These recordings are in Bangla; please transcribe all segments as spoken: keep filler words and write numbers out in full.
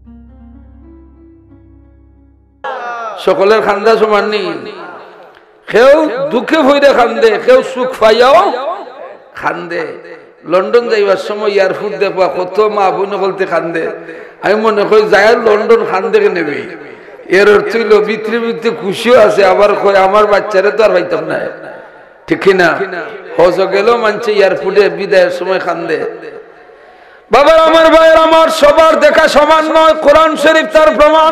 সকলের খান্দা সমান নেই, কেউ দুঃখে ভইরে খান্দে, কেউ সুখ পাইয়াও খান্দে। লন্ডন যাইবার সময় এয়ারপোর্ট দেখবা কত মা বোন বলতে খান্দে। আমি মনে করি যাই লন্ডন খান্দে নেবে, এর অর্থ হইল ভিতরে ভিতরে খুশিও আছে, আবার কয় আমার বাচ্চারে তো আর পাইতাম না, ঠিক না? হজ গেল মানছে এয়ারপোর্টে বিদায়ের সময় খান্দে। বাবার আমার ভাইয়ের আমার, সবার দেখা সমান নয়, কোরআন শরীফ তার প্রমাণ।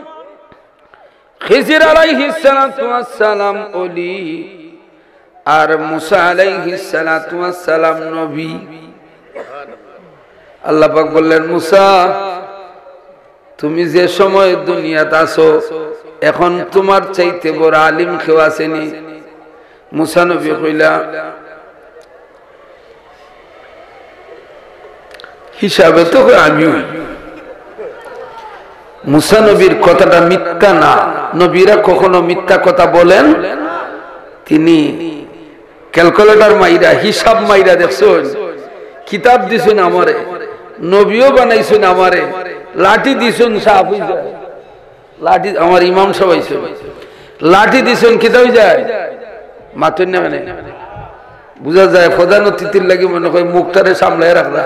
খিজির আলাইহিস সালাতু ওয়াস সালাম ওলি, আর মুসা আলাইহিস সালাতু ওয়াস সালাম নবী। আল্লাহ পাক বললেন, মুসা তুমি যে সময় দুনিয়াতে আছো, এখন তোমার চাইতে বড় আলিম কেউ আসেনি? মুসা নবী কইলা, হিসাবে তো আমিও। মুসা নবীর কথাটা মিথ্যা না, নবীরা কখনো মিথ্যা কথা বলেন? তিনি ক্যালকুলেটর মাইরা, হিসাব মাইরা দেখছেন, কিতাব দিছেন আমারে, নবীও বানাইছেন আমারে, লাঠি দিছেন সাফ হয়ে যায়, লাঠি আমার ইমাম সবাই লাঠি দিছেন কিতাব যায় মাতুন না, মানে বুঝা যায় প্রধান অতিথির লাগে মনে হয় মুখটারে সামলায় রাখলা,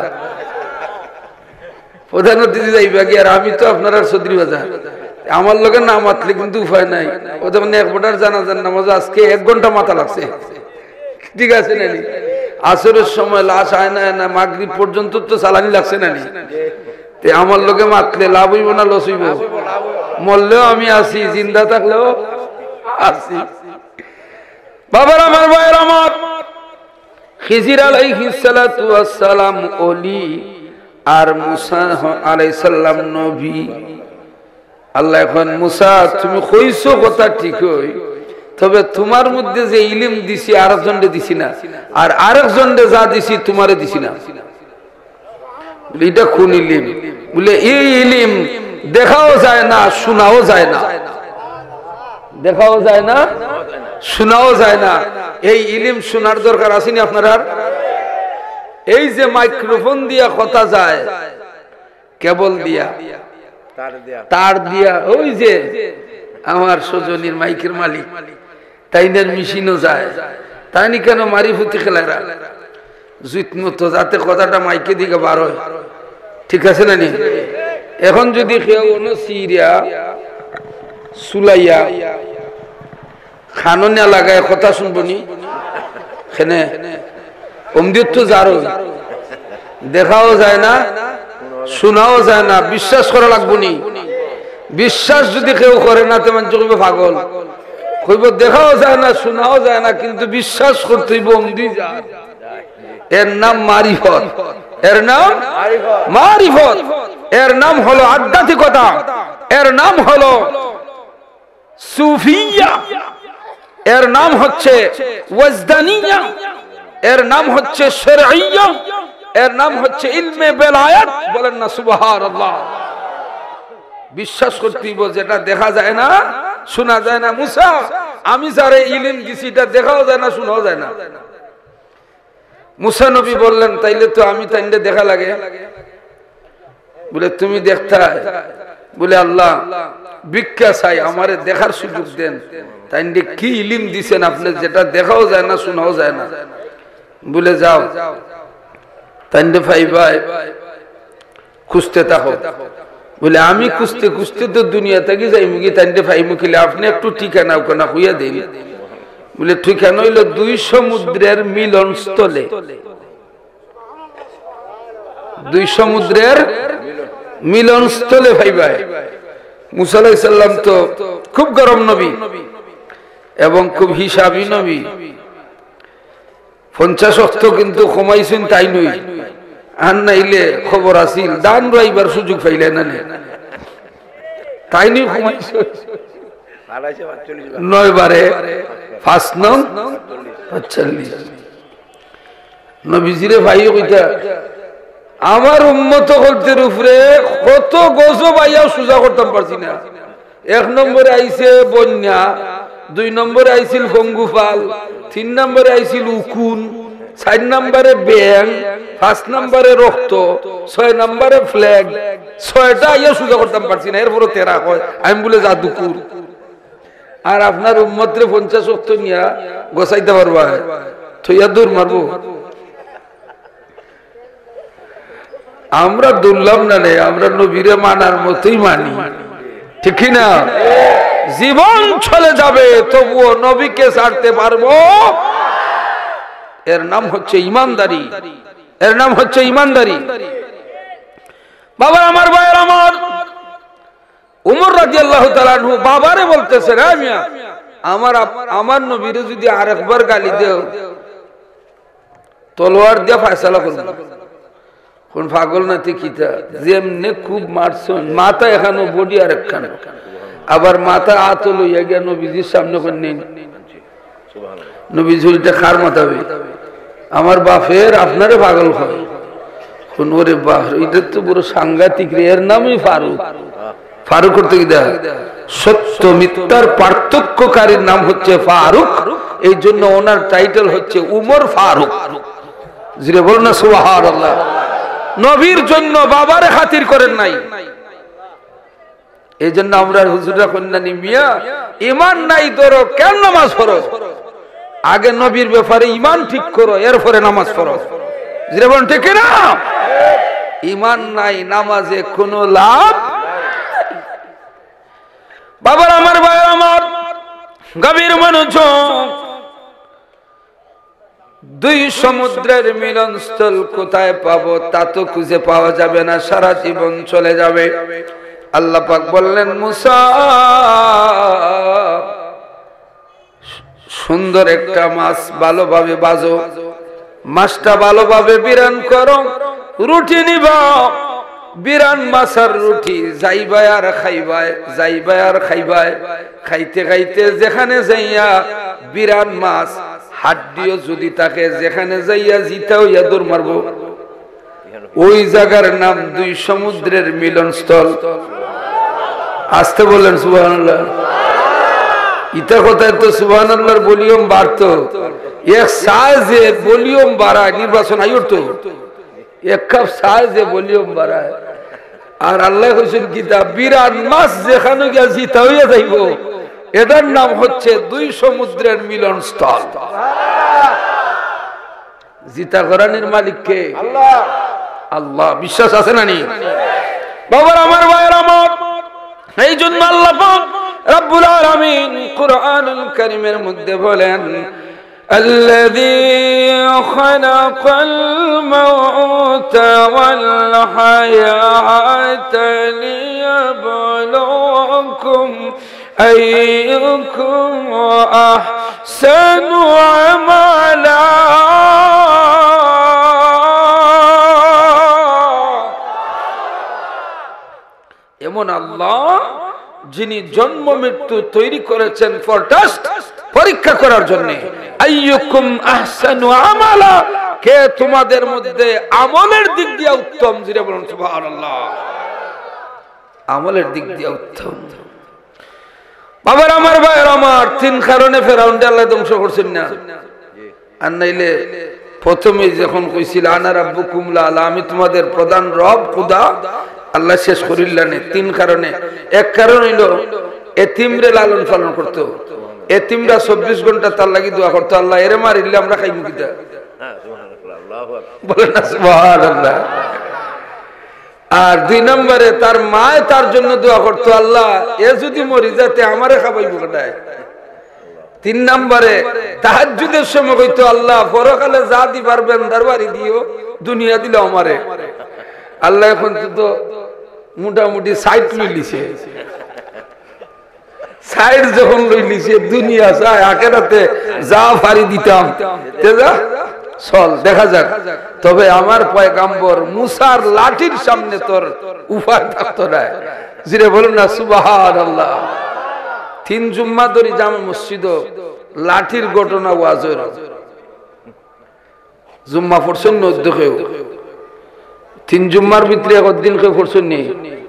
প্রধান অতিথি যাইবা কি, আর আমি তো আপনার চৌধুরী বাজার, আমার লোকের না মাতলে কিন্তু উপায় নাই। ও তো মানে এক ফোটার জানাজার নামাজ আজকে এক ঘন্টা মাথা লাগছে, ঠিক আছে না? আসরের সময় লাশ আয় না না মাগরিব পর্যন্ত তো চালানি লাগছে না, আমার লোকে মাতলে লাভ হইব না লস হইব? মরলেও আমি আছি, জিন্দা থাকলেও আছি। বাবার আমার ভাইয়ের আমার, খিজির আলাইহিস সালাতু ওয়াস সালাম ওলি, আর মুসা আলাইহিস সালাম নবী। আল্লাহ এখন, মুসা তুমি কইছো কথা ঠিকই, তবে তোমার মধ্যে যে ইলম দিছি আরেকজনকে দিছি না, আর আরেকজনকে যা দিছি তোমারে দিছি না। এটা কোন ইলম? বলে এই ইলম দেখাও যায় না, শোনাও যায় না, দেখাও যায় না, শোনাও যায় না। এই ইলম শোনার দরকার আসেনি আপনার? এই যে মাইক্রোফোন দিয়া কথা যায়, কেবল দিয়া, তার দিয়া, ওই যে আমার সজনীর মাইকের মালিক, তাইনের মেশিনও যায়, তাইনি কেন মারিফতি খেলারা জুত মতো যাতে কথাটা মাইকে দিকে বার হয়, ঠিক আছে না? নি এখন যদি কেউ অন্য সিরিয়া সুলাইয়া খাননে লাগায় কথা শুনবো নি, খেনে অমদিত তো যারো দেখাও যায় না, শোনাও যায় না, বিশ্বাস করা লাগবো নি। বিশ্বাস যদি কেউ করে না, তেমন চলবে পাগল, কইব দেখাও যায় না, শোনাও যায় না, কিন্তু বিশ্বাস করতে হইব অমদি যায়। এর নাম মারিফত, এর নাম মারিফত, এর নাম হলো আধ্যাত্মিকতা, এর নাম হলো সুফিয়া, এর নাম হচ্ছে ওয়াজদানিয়া, এর নাম হচ্ছে শরঈয়া, এর নাম হচ্ছে ইলমে বেলায়েত। বলেন না সুবহানাল্লাহ। বিশ্বাস করতেইব যেটা দেখা যায় না, শোনা যায় না। মুসা আমি যারে ইলম দিছি এটা দেখাও যায় না, শোনাও যায় না। মুসা নবী বললেন, তাইলে তো আমি তাইলে দেখা লাগে। বলে তুমি দেখতা? বলে আল্লাহ ভিক্ষা চাই, আমারে দেখার সুযোগ দেন। তাইলে কি ইলম দিছেন আপনি যেটা দেখাও যায় না, শোনাও যায় না? বলে যাও তাইলে ভাই খুঁজতে থাকো। বলে আমি খুঁজতে খুঁজতে তো দুনিয়া থেকে যাই মুগি, তাইলে ভাই মুখিলে আপনি একটু ঠিকানা ওখানে হইয়া দিন। বলে ঠিকানা হইল দুই সমুদ্রের মিলন স্থলে, দুই সমুদ্রের মিলন স্থলে ভাই ভাই। মুসা আলাইহিস সালাম তো খুব গরম নবী এবং খুব হিসাবী নবী, পঞ্চাশ অক্ত কিন্তু কমাইছেন তাই নই, আর নাইলে খবর আসিল দান রাইবার সুযোগ পাইলে না, তাই নই কমাইছে নয় বারে পাঁচ নং পাঁচচল্লিশ। নবীজিরে ভাই কইতা আমার উম্মত হলতের উপরে কত গজব আইয়াও সোজা করতাম পারছি না। এক নম্বরে আইছে বন্যা, দুই নম্বরে আইছিল পঙ্গুফাল, তিন নম্বরে আইছিল উকুন, চার নম্বরে ব্যাং, পাঁচ নম্বরে রক্ত, ছয় নম্বরে ফ্ল্যাগ, ছয়টা ইয়ে সুযোগ করতাম পারছি না, এরপরে তেরা হয় আমি বলে জাদুকুর। আর আপনার উম্মতরে পঞ্চাশ রক্ত নিয়া গোসাইতে পারবা থইয়া দূর মারবো। আমরা দুর্লভ না রে, আমরা নবীরে মানার মতোই মানি, ঠিক না? জীবন চলে যাবে তবুও নবীকে ছাড়তে পারবো। এর নাম হচ্ছে ইমানদারি, এর নাম হচ্ছে ইমানদারি। বাবা আমার, ভাইয়ের আমার, উমর রাদিয়াল্লাহু তাআলা আনহু বাবারে বলতেছে, রে মিয়া, আমার আমার নবীরে যদি আরেকবার গালি দেও তলোয়ার দিয়ে ফয়সালা করব। কোন পাগল নাতি কিতা যেমনে খুব মারছেন, মাথা এখানে বডি আর একখানে, আবার মাথা আত লইয়া গিয়া নবীজির সামনে কোন নেই, নবীজিটা খার মাথাবে। আমার বাপের আপনারে পাগল হয় কোন, ওরে বাপ এটা তো বড় সাংঘাতিক রে, এর নামই ফারুক। ফারুক করতে কি দেয়, সত্য মিথ্যার পার্থক্যকারীর নাম হচ্ছে ফারুক, এই জন্য ওনার টাইটেল হচ্ছে উমর ফারুক। জিরে বল না সুবহানাল্লাহ। নবীর জন্য বাবারে খাতির করেন নাই, এই জন্য আমরা হুজুরা কন্যা নিমিয়া ইমান নাই ধরো কেন নামাজ পড়ো, আগে নবীর ব্যাপারে ইমান ঠিক করো, এরপরে নামাজ পড়ো। জিরে বল ঠিক না? ইমান নাই নামাজে কোনো লাভ। বাবার আমার, ভাইয়ের আমার, গভীর মনোযোগ। দুই সমুদ্রের মিলনস্থল কোথায় পাবো তা তো খুঁজে পাওয়া যাবে না, সারা জীবন চলে যাবে। আল্লাহ পাক বললেন, মুসা সুন্দর একটা মাছ ভালোভাবে বাজো, মাছটা ভালোভাবে বিরান করো, রুটি নিবা, বিরান মাছের রুটি যাইবাই আর খাইবাই, যাইবাই আর খাইবাই, খাইতে খাইতে যেখানে যাইয়া বিরান মাছ হাড্ডিও যদি থাকে, যেখানে যাইয়া জিতা হইয়া দৌড় মারবো, ওই জায়গার নাম দুই সমুদ্রের মিলনস্থল। আসতে বললেন সুবহানাল্লাহ। ইটা কথায় তো সুবহানাল্লাহর ভলিউম বাড়তো, এক সাইজে ভলিউম বাড়ায়, নির্বাচন আইর তো এক কাপ সাইজে ভলিউম বাড়ায়। আর আল্লাহ কইছেন কিতাব, বিরান মাছ যেখানে গিয়া জিতা হইয়া যাইব, এটার নাম হচ্ছে দুই সমুদ্রের মিলন স্থল। জিতা করানির মালিক কে? আল্লাহ। আল্লাহ। বিশ্বাস আছে না নি? বাবার আমার, ভাইয়ের আমার, এই জন্য আল্লাহ পাক রব্বুল আলামিন কুরআনুল কারীমের মধ্যে বলেন, الذي خلق الموت والحياة ليبلوكم أيكم أحسن عملا। এমন আল্লাহ যিনি জন্ম মৃত্যু তৈরি করেছেন ফর টেস্ট, পরীক্ষা করার জন্য। আইয়ুকুম আহসানু আমালা, কে তোমাদের মধ্যে আমলের দিক দিয়ে উত্তম। জিরে বলুন সুবহানাল্লাহ। আমলের দিক দিয়ে উত্তম। বাবার আমার, ভাইয়ের আমার, তিন কারণে ফেরাউনকে আল্লাহ ধ্বংস করছেন না। আর নাইলে প্রথমে যখন কইছিল আনা রাব্বুকুম লা আলা, আমি তোমাদের প্রধান রব খোদা, আল্লাহ শেষ করিলেন তিন কারণে। এক কারণ হইল এতিমরে লালন পালন করতো, এতিমরা চব্বিশ ঘন্টা তার লাগি দোয়া করতো, আল্লাহ এরে মারিলে আমরা খাইব কিটা, বলেন না সুবহানাল্লাহ। আর দুই নম্বরে তার মায় তার জন্য দোয়া করতো, আল্লাহ এ যদি মরি যাতে আমারে খাবাইব কাটায়। তিন নম্বরে তাহাজ্জুদের সময় কইতো, আল্লাহ পরকালে যা দি পারবেন দরবারি দিও, দুনিয়া দিলে আমারে। আল্লাহ এখন তো মোটামুটি সাইড লইলিছে, সাইড যখন লইলিছে দুনিয়া চায় আখেরাতে যা ফারি দিতাম তেজা চল দেখা যাক। তবে আমার পয়গাম্বর মুসার লাঠির সামনে তোর উপায় থাকতো না। জিরে বলুন না সুবহানাল্লাহ। তিন জুম্মা ধরে জামে মসজিদ লাঠির ঘটনা ওয়াজের, জুম্মা পড়ছেন নদ্দকেও, তিন জুম্মার ভিতরে একদিন কেউ পড়ছেন নি,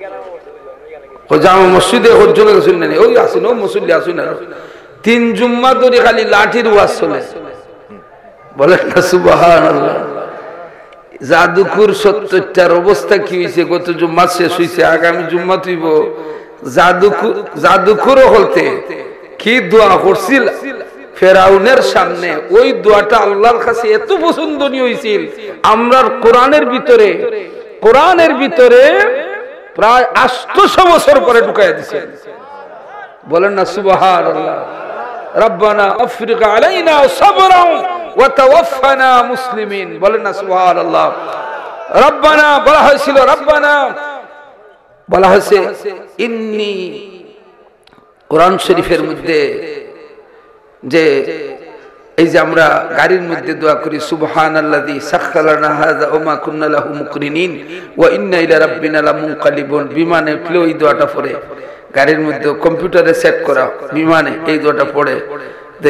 জামে মসজিদে একজনে গেছেন না, ওই আসেন ও মুসল্লি আসুন না। তিন জুম্মা ধরে খালি লাঠির ওয়াজ চলে, বলেন না সুবহানাল্লাহ। জাদুকুর সত্তরটার অবস্থা কি হয়েছে? গত জুম্মা শেষ হয়েছে, আগামী জুম্মা তুইব জাদুকুর জাদুকুরও হলতে কি দোয়া করছিল ফেরাউনের সামনে, ওই দোয়াটা আল্লাহর কাছে এত পছন্দনীয় হয়েছিল, আমরা কোরআনের ভিতরে কোরআনের ভিতরে প্রায় আটশো বছর পরে ঢুকাই দিয়েছেন। বলেন না সুবহানাল্লাহ। রব্বানা আফরিক আলাইনা সাবরান ওয়া তাওয়াফানা মুসলিমিন। বলেন না সুবহানাল্লাহ। রব্বানা বলা হয়েছিল, রব্বানা বলা হয়েছে ইন্নী, কোরআন শরীফের মধ্যে যে এই যে আমরা গাড়ির মধ্যে দোয়া করি সুবহানাল্লাযী সাখখারা লানা হাযা ওয়া মা কুন্না লাহু মুকরিনিন ওয়া ইন্না ইলা রাব্বিনা লামুনকালিবুন, বিমানে উঠলে এই দোয়াটা পড়ে, গাড়ির মধ্যে কম্পিউটারে সেট করা বিমানে এই দোয়াটা পড়ে যে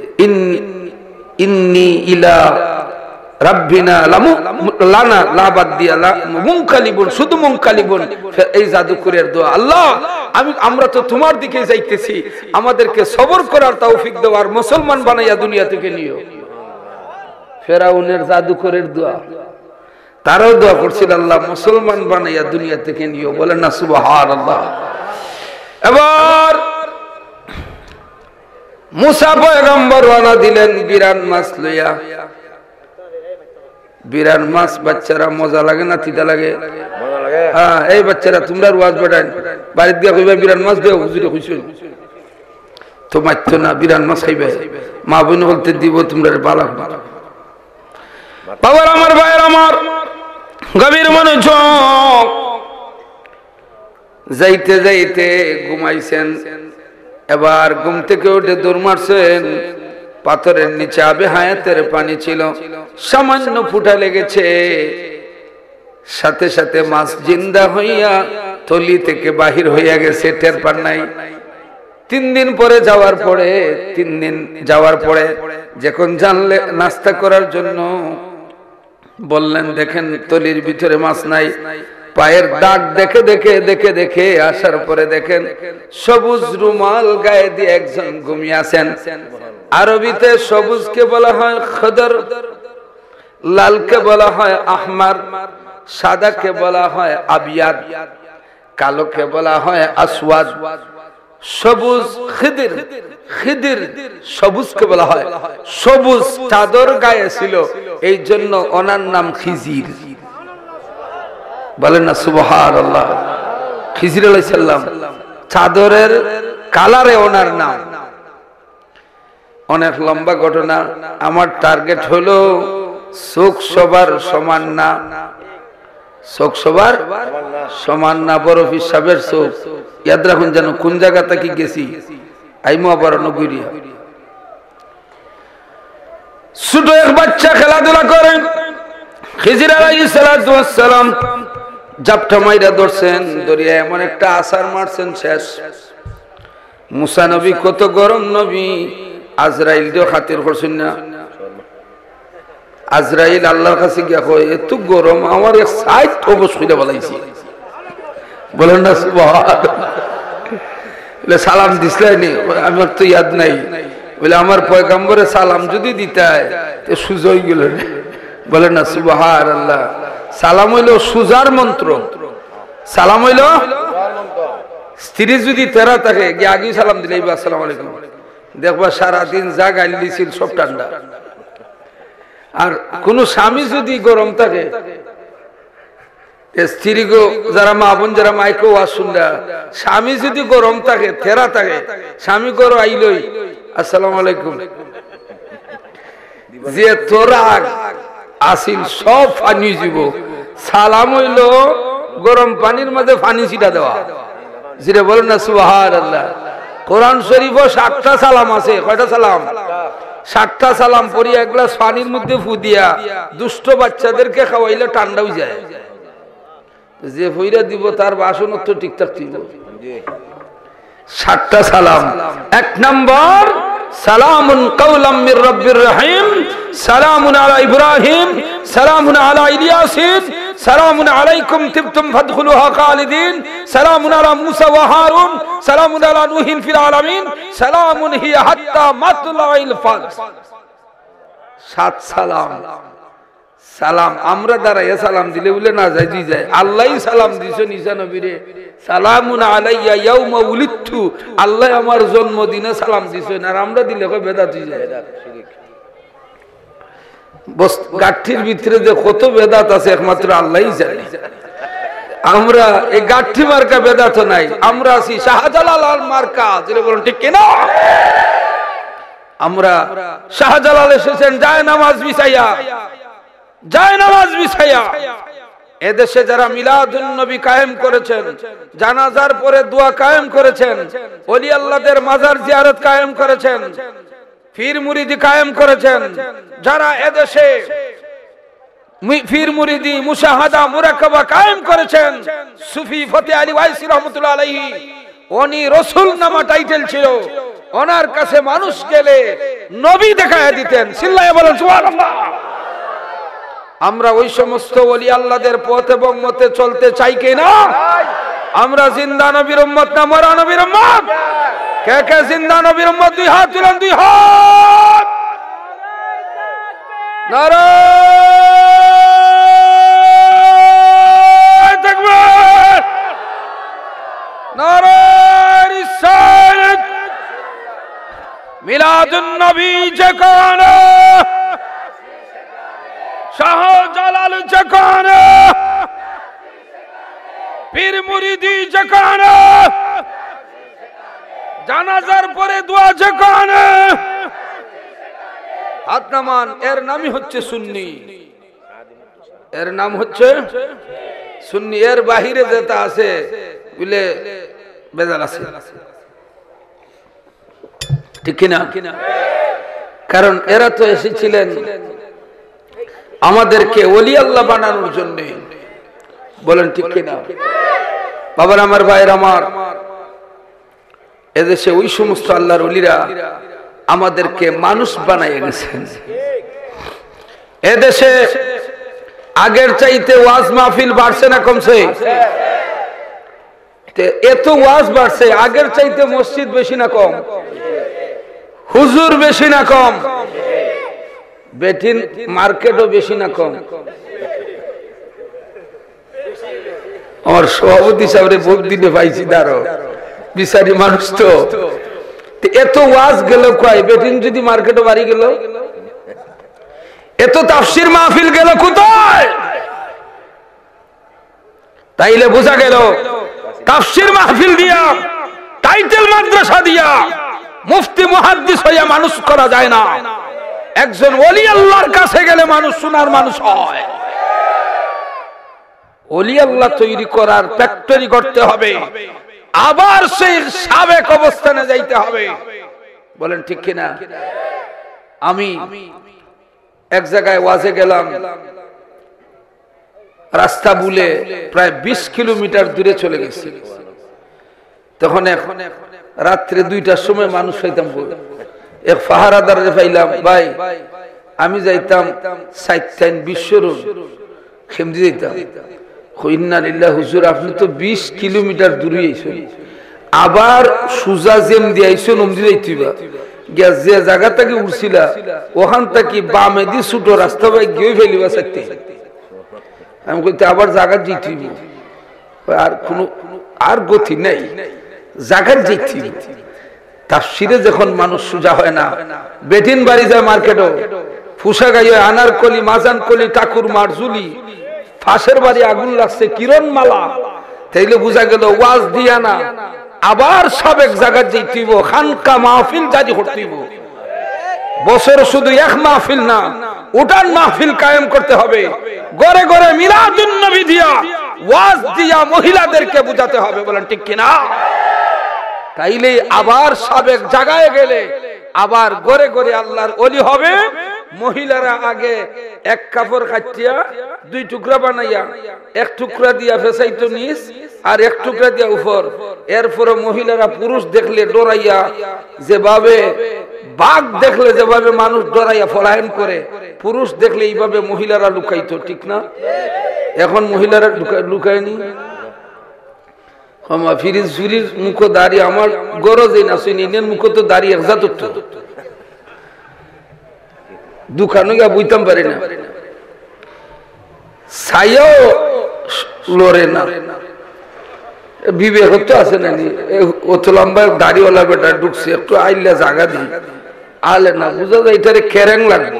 ইন্নী ইলা রাব্বিনা লামু লানা লাবাদ দিয়া মুনকালিবুন, শুধু মুনকালিবুন। এই জাদুকরের দোয়া, আল্লাহ আমি আমরা তো তোমার দিকে যাইতেছি, আমাদেরকে সবর করার তৌফিক দাও আর মুসলমান বানাইয়া দুনিয়া থেকে নিও। ফেরাউনের জাদুকরের দোয়া, তারাও দোয়া করছিল আল্লাহ মুসলমান বানাইয়া দুনিয়া থেকে নিও। বলেন না সুবহানাল্লাহ। এবার মুসা পয়গম্বর রওনা দিলেন বিরান মাছ লইয়া। বিরান মাছ বাচ্চারা মজা লাগে না তিতা লাগে? হ্যাঁ, এই বাচ্চারা তোমরা ওয়াজ বাড়ান বাড়িতে গিয়ে কইবা বিরান মাছ দেও, হুজুরে কইছেন তো মাত্র না, বিরান মাছ খাইবে, মা বোন বলতে দিব তোমরা বালা বাবার আমার ভাইয়ের আমার গভীর মনোযোগ। যাইতে যাইতে ঘুমাইছেন, এবার ঘুম থেকে উঠে দৌড় মারছেন, পাথরের নিচে আবে হায়াতের পানি ছিল, সামান্য ফুটা লেগেছে, সাথে সাথে মাছ জিন্দা হইয়া থলি থেকে বাহির হইয়া গেছে, টের পান নাই। তিন দিন পরে যাওয়ার পরে তিন দিন যাওয়ার পরে যখন জানলে নাস্তা করার জন্য বললেন, দেখেন থলির ভিতরে মাছ নাই, পায়ের দাগ দেখে দেখে দেখে দেখে আসার পরে দেখেন সবুজ রুমাল গায়ে দিয়ে একজন ঘুমিয়ে আছেন। আরবিতে সবুজকে বলা হয় খদর, লালকে বলা হয় আহমার, সাদাকে বলা হয় আবিয়াদ, কালোকে বলা হয় আসওয়াদ। সবুজ খিদির, খিদির সবুজকে বলা হয়। সবুজ চাদর গায়ে ছিল, এই জন্য ওনার নাম খিজির। বলেন না সুবহানাল্লাহ। খিজির আলাইহিস সালাম চাদরের কালারে ওনার নাম। অনেক লম্বা ঘটনা, আমার টার্গেট হলো চোখ সবার সমান না, চোখ সবার সমান না, বড় হিসাবের চোখ ইয়াদ রাখুন, যেন কোন জায়গা থেকে গেছি আইমো আবার নগরিয়া। ছোট এক বাচ্চা খেলাধুলা করেন, খিজির আলাইহিস সালাম জাপটা মাইরা ধরছেন, দরিয়া এমন একটা আছাড় মারছেন শেষ। মুসা নবী কত গরম নবী, আজরাইল দিও খাতির করছেন না। আজরাইল আল্লাহর কাছে গিয়া কয়, এত গরম আমার এক সাইড অবশ্যই বলাইছি। বলেন না সুবহানাল্লাহ। সালাম দিসলাইনি, আমার তো ইয়াদ নাই। বলে আমার পয়গম্বরে সালাম যদি দিতাই তো সুজা হয়ে গেল। বলেন না সুবহানাল্লাহ। সালাম হইল সুজার মন্ত্র, সালাম হইল স্ত্রী যদি তেরা থাকে গিয়ে আগেই সালাম দিলে আসসালামু আলাইকুম, দেখবা সারাদিন যা গাইল দিছিল সব ঠান্ডা। আর কোন স্বামী যদি গরম থাকে, স্ত্রী গো যারা মা বোন যারা মাইকো ওয়াজ শুনরা, স্বামী যদি গরম থাকে তেরা থাকে, স্বামী গরম আইলই আসসালামু আলাইকুম, যে তোরা আসিল সব পানি যাব। সালাম হইল গরম পানির মধ্যে পানি ছিটা দেওয়া, যেটা বলেন না সুবহানাল্লাহ। কোরআন শরীফও সাতটা সালাম আছে। কয়টা সালাম? সাতটা সালাম পড়ি এক গ্লাস পানির মধ্যে ফু দিয়া দুষ্ট বাচ্চাদেরকে খাওয়াইলে ঠান্ডাও যায়। যে ফইরা দিব তার বাসন তো ঠিকঠাক দিব। সাতটা সালাম। এক নম্বর সালামুন কাওলাম মির রাব্বির রহিম, সালামুন আলা ইব্রাহিম, সালামুন আলা ইলিয়াসিন, সালামুন আলাইকুম তিবতুম ফাদখুলুহা খালিদিন, সালামুন আলা মুসা ওয়া হারুন, সালামুন আলা নূহিন ফিল আলামিন, সালামুন হিয়া হাত্তা মাতলাইল ফাজর। সাত সালাম সালাম আমরা দাঁড়াইয়া সালাম দিলে বলে না যায় দুই যায় আল্লাহই সালাম দিছো ঈসা নবীরে সালামুন আলাইয়া ইয়াউমা উলিদতু আল্লাহ আমার জন্মদিনে সালাম দিছেন আর আমরা দিলে কয় বেদাত হয়ে যায় বস গাঠির ভিতরে যে কত বেদাত আছে একমাত্র আল্লাহই জানে আমরা এই গাঠি মার্কা বেদাত নাই আমরা আছি শাহজালাল মার্কা যেটা বলেন ঠিক কিনা আমরা শাহজালাল এসেছেন যায় নামাজ বিছাইয়া যায় নামাজ বিছাইয়া এদেশে যারা মিলাদুন নবী কায়েম করেছেন জানাজার পরে দোয়া কায়েম করেছেন ওলি আল্লাহদের মাজার জিয়ারত কায়েম করেছেন পীর মুরিদি কায়েম করেছেন যারা এদেশে পীর মুরিদি মুশাহাদা মুরাকাবা কায়েম করেছেন সুফি ফতে আলী ওয়াইসি রাহমাতুল্লাহ আলাইহি উনি রাসূল নামা টাইটেল ছিল ওনার কাছে মানুষ গেলে নবী দেখায়া দিতেন চিল্লায়ে বলেন সুবহানাল্লাহ আমরা ওই সমস্ত ওলি আল্লাহদের পথ এবং মতে চলতে চাই কি না আমরা জিন্দা নবীর উম্মত না মরা নবীর উম্মত কে কে জিন্দা নবীর উম্মত দুই হাত তুলেন দুই হাত নারায়ে তাকবীর নারায়ে রিসালাত মিলাদুন নবী যেখানে শাহজালাল যেখানে পীর মুরিদি যেখানে জানাজার পরে দোয়া যেখানে হাত নামান এর নামই হচ্ছে সুন্নি এর নাম হচ্ছে সুন্নি এর বাহিরে যেটা আছে বলে বেজাল আছে ঠিক কিনা কারণ এরা তো এসেছিলেন আমাদেরকে ওলি আল্লাহ বানানোর জন্য বলেন ঠিক কিনা বাবার আমার ভাইয়ের আমার এদেশে ওই সমস্ত আল্লাহর ওলিরা আমাদেরকে মানুষ বানাইয়া গেছেন এদেশে আগের চাইতে ওয়াজ মাহফিল বাড়ছে না কমছে এত ওয়াজ বাড়ছে আগের চাইতে মসজিদ বেশি না কম হুজুর বেশি না কম বেটিন মার্কেটও বেশি না কম আমার সভাপতি সাহেবের ভোট দিতে পাইছি দাঁড়ো বিচারি মানুষ তো এত ওয়াজ গেল কয় বেটিন যদি মার্কেটও বাড়ি গেল এত তাফসির মাহফিল গেল কোথায় তাইলে বোঝা গেল তাফসির মাহফিল দিয়া টাইটেল মাদ্রাসা দিয়া মুফতি মুহাদ্দিস হইয়া মানুষ করা যায় না একজন ওলি আল্লাহর কাছে গেলে মানুষ শোনার মানুষ হয় ওলি আল্লাহ তৈরি করার ফ্যাক্টরি করতে হবে আবার সেই সাবেক অবস্থানে যাইতে হবে বলেন ঠিক কিনা আমি এক জায়গায় ওয়াজে গেলাম রাস্তা বুলে প্রায় বিশ কিলোমিটার দূরে চলে গেছি তখন এখন রাত্রে দুইটার সময় মানুষ হইতাম এক পাহারাদার পাইলাম ভাই আমি যাইতাম সাইতাইন বিশ্বরুম খেমদি যাইতাম ইন্না লিল্লাহি হুজুর আপনি তো বিশ কিলোমিটার দূরে আইছেন আবার সুজা জেম দিয়ে আইছেন ওমদি যাইতিবা গিয়া যে জায়গা থেকে উঠছিলা ওখান থেকে বামে দি ছোট রাস্তা ভাই গিয়ে ফেলিবা চাইতে আমি কইতে আবার জায়গা যেতেইব আর কোনো আর গতি নাই জায়গা যেতেইব তাফসিরে যখন মানুষ সুজা হয় না বেটিন বাড়ি যায় মার্কেটও ফুসা গাইয়ে আনার কলি মাজান কলি ঠাকুর মারজুলি ফাঁসের বাড়ি আগুন লাগছে কিরণ মালা তাইলে বোঝা গেল ওয়াজ দিয়া না আবার সাবেক জায়গা যেতেইব খানকা মাহফিল জারি করতেইব বছর শুধু এক মাহফিল না উঠান মাহফিল কায়েম করতে হবে ঘরে ঘরে মিলাদুন নবী দিয়া ওয়াজ দিয়া মহিলাদেরকে বুঝাতে হবে বলেন ঠিক কিনা তাইলে আবার সাবেক জায়গায় গেলে আবার ঘরে ঘরে আল্লাহর ওলি হবে মহিলারা আগে এক কাপড় কাটিয়া দুই টুকরা বানাইয়া এক টুকরা দিয়া ফেসাইতো নিচ আর এক টুকরা দিয়া উপর এরপরে মহিলারা পুরুষ দেখলে ডরাইয়া যেভাবে বাঘ দেখলে যেভাবে মানুষ ডরাইয়া পলায়ন করে পুরুষ দেখলে এইভাবে মহিলারা লুকাইতো ঠিক না এখন মহিলারা লুকায়নি আমার ফিরিজ ফিরিজ মুখ দাঁড়িয়ে আমার গরজই না শুনি মুখ তো দাঁড়িয়ে একজাত দোকানে গিয়ে বুঝতাম পারি না, ছাইও লড়ে না। বিবেক তো আছে না, অত লম্বা দাড়িওয়ালা বেটা ঢুকছে, একটু আইলে জায়গা দিই, আলে না বুঝা যায় এটারে কেরেং লাগবে।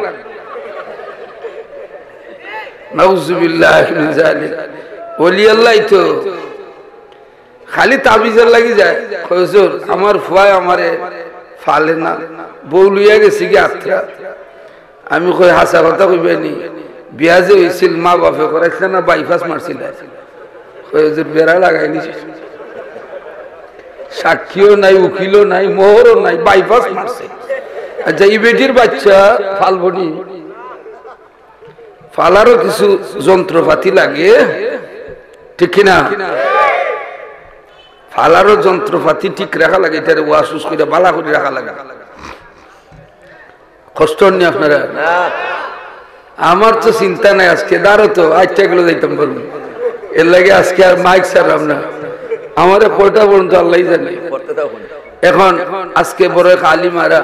নাউজুবিল্লাহ মিন যালিক। ওলি আল্লাহ তো খালি তাবিজের লাগি যায়। হুজুর আমার ফুয়ায় আমারে ফালে না, বউ লইয়া গেছি কি আত্রা। আমি কই হাসা কথা কইবেনি, বিয়া যে হয়েছিল মা বাপে করাইছিল না বাইপাস মারছিল। হুজুর বেড়া লাগাই নিছে, সাক্ষীও নাই, উকিলও নাই, মোহরও নাই, বাইপাস মারছে। আচ্ছা এই বেটির বাচ্চা ফালবনি, ফালারও কিছু যন্ত্রপাতি লাগে, ঠিক কিনা? ফালারও যন্ত্রপাতি ঠিক রাখা লাগে, এটারে ওয়াসুস করে বালা করে রাখা লাগে। কষ্ট নেই আপনারা? আমার তো চিন্তা নাই, আজকে দাঁড়ো তো আজটা গুলো যাইতাম বলুন, এর লাগে আজকে আর মাইক ছাড়লাম না। আমার কয়টা পর্যন্ত আল্লাহ জানে। এখন আজকে বড় এক আলিমারা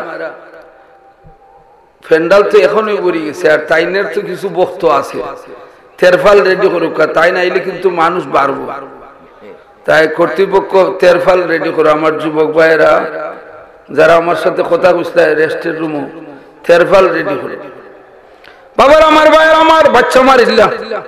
ফেন্ডাল তো এখনই পড়ে গেছে, আর তাইনের তো কিছু বক্ত আছে, তেরফাল রেডি করুক, তাই নাইলে কিন্তু মানুষ বাড়বো। তাই কর্তৃপক্ষ তেরফাল রেডি করো। আমার যুবক ভাইয়েরা যারা আমার সাথে কথা বুঝতে রেস্টের রুমও তেরফাল রেডি করে। বাবার আমার ভাইয়ের আমার বাচ্চা আমার ইল্লা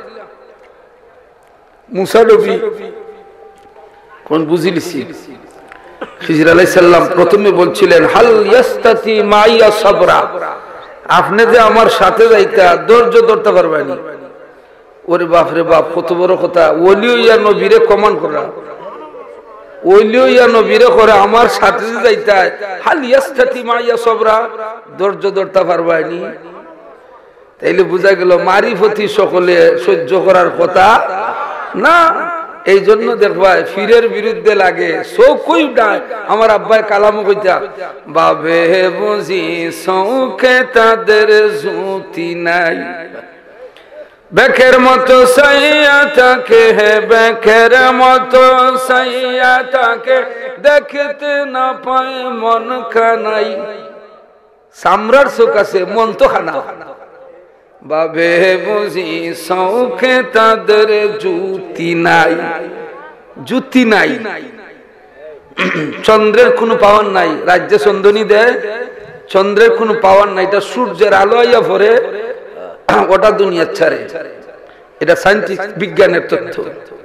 মুসা নবী কোন বুঝিলিছি, খিজির আলাইহিস সালাম প্রথমে বলছিলেন হাল ইয়াস্তাতি মাইয়া সাবরা, আপনি যে আমার সাথে যাইতা ধৈর্য ধরতে পারবেন। ওরে বাপ রে বাপ, কত বড় কথা। ওলিও ইয়া নবীরে কমান করা, ওলিও ইয়া নবীরে করে আমার সাথে যে যাইতা হাল ইয়াস্তাতি মাইয়া সাবরা, ধৈর্য ধরতে পারবেন। তাইলে বোঝা গেল মারিফতি সকলে সহ্য করার কথা না। এই জন্য দেখবা ফিরের বিরুদ্ধে লাগে সৌকুই নাই। আমার আব্বাই কালামও কইতা, বাবে বুঝি সৌকে তাদের জুতি নাই, বেখের মতো সাইয়া তাকে হে বেখের মতো সাইয়া তাকে দেখতে না পায় মন খানাই। সামরার চোখ আছে, মন তো খানা। বাবে বুঝি সৌখে তাদের জুতি নাই, জুতি নাই। চন্দ্রের কোনো পাওয়ার নাই, রাজ্যে চন্দনী দেয়, চন্দ্রের কোনো পাওয়ার নাই। এটা সূর্যের আলো আইয়া পরে ওটা দুনিয়ার ছাড়ে, এটা সায়েন্টিফিক বিজ্ঞানের তথ্য।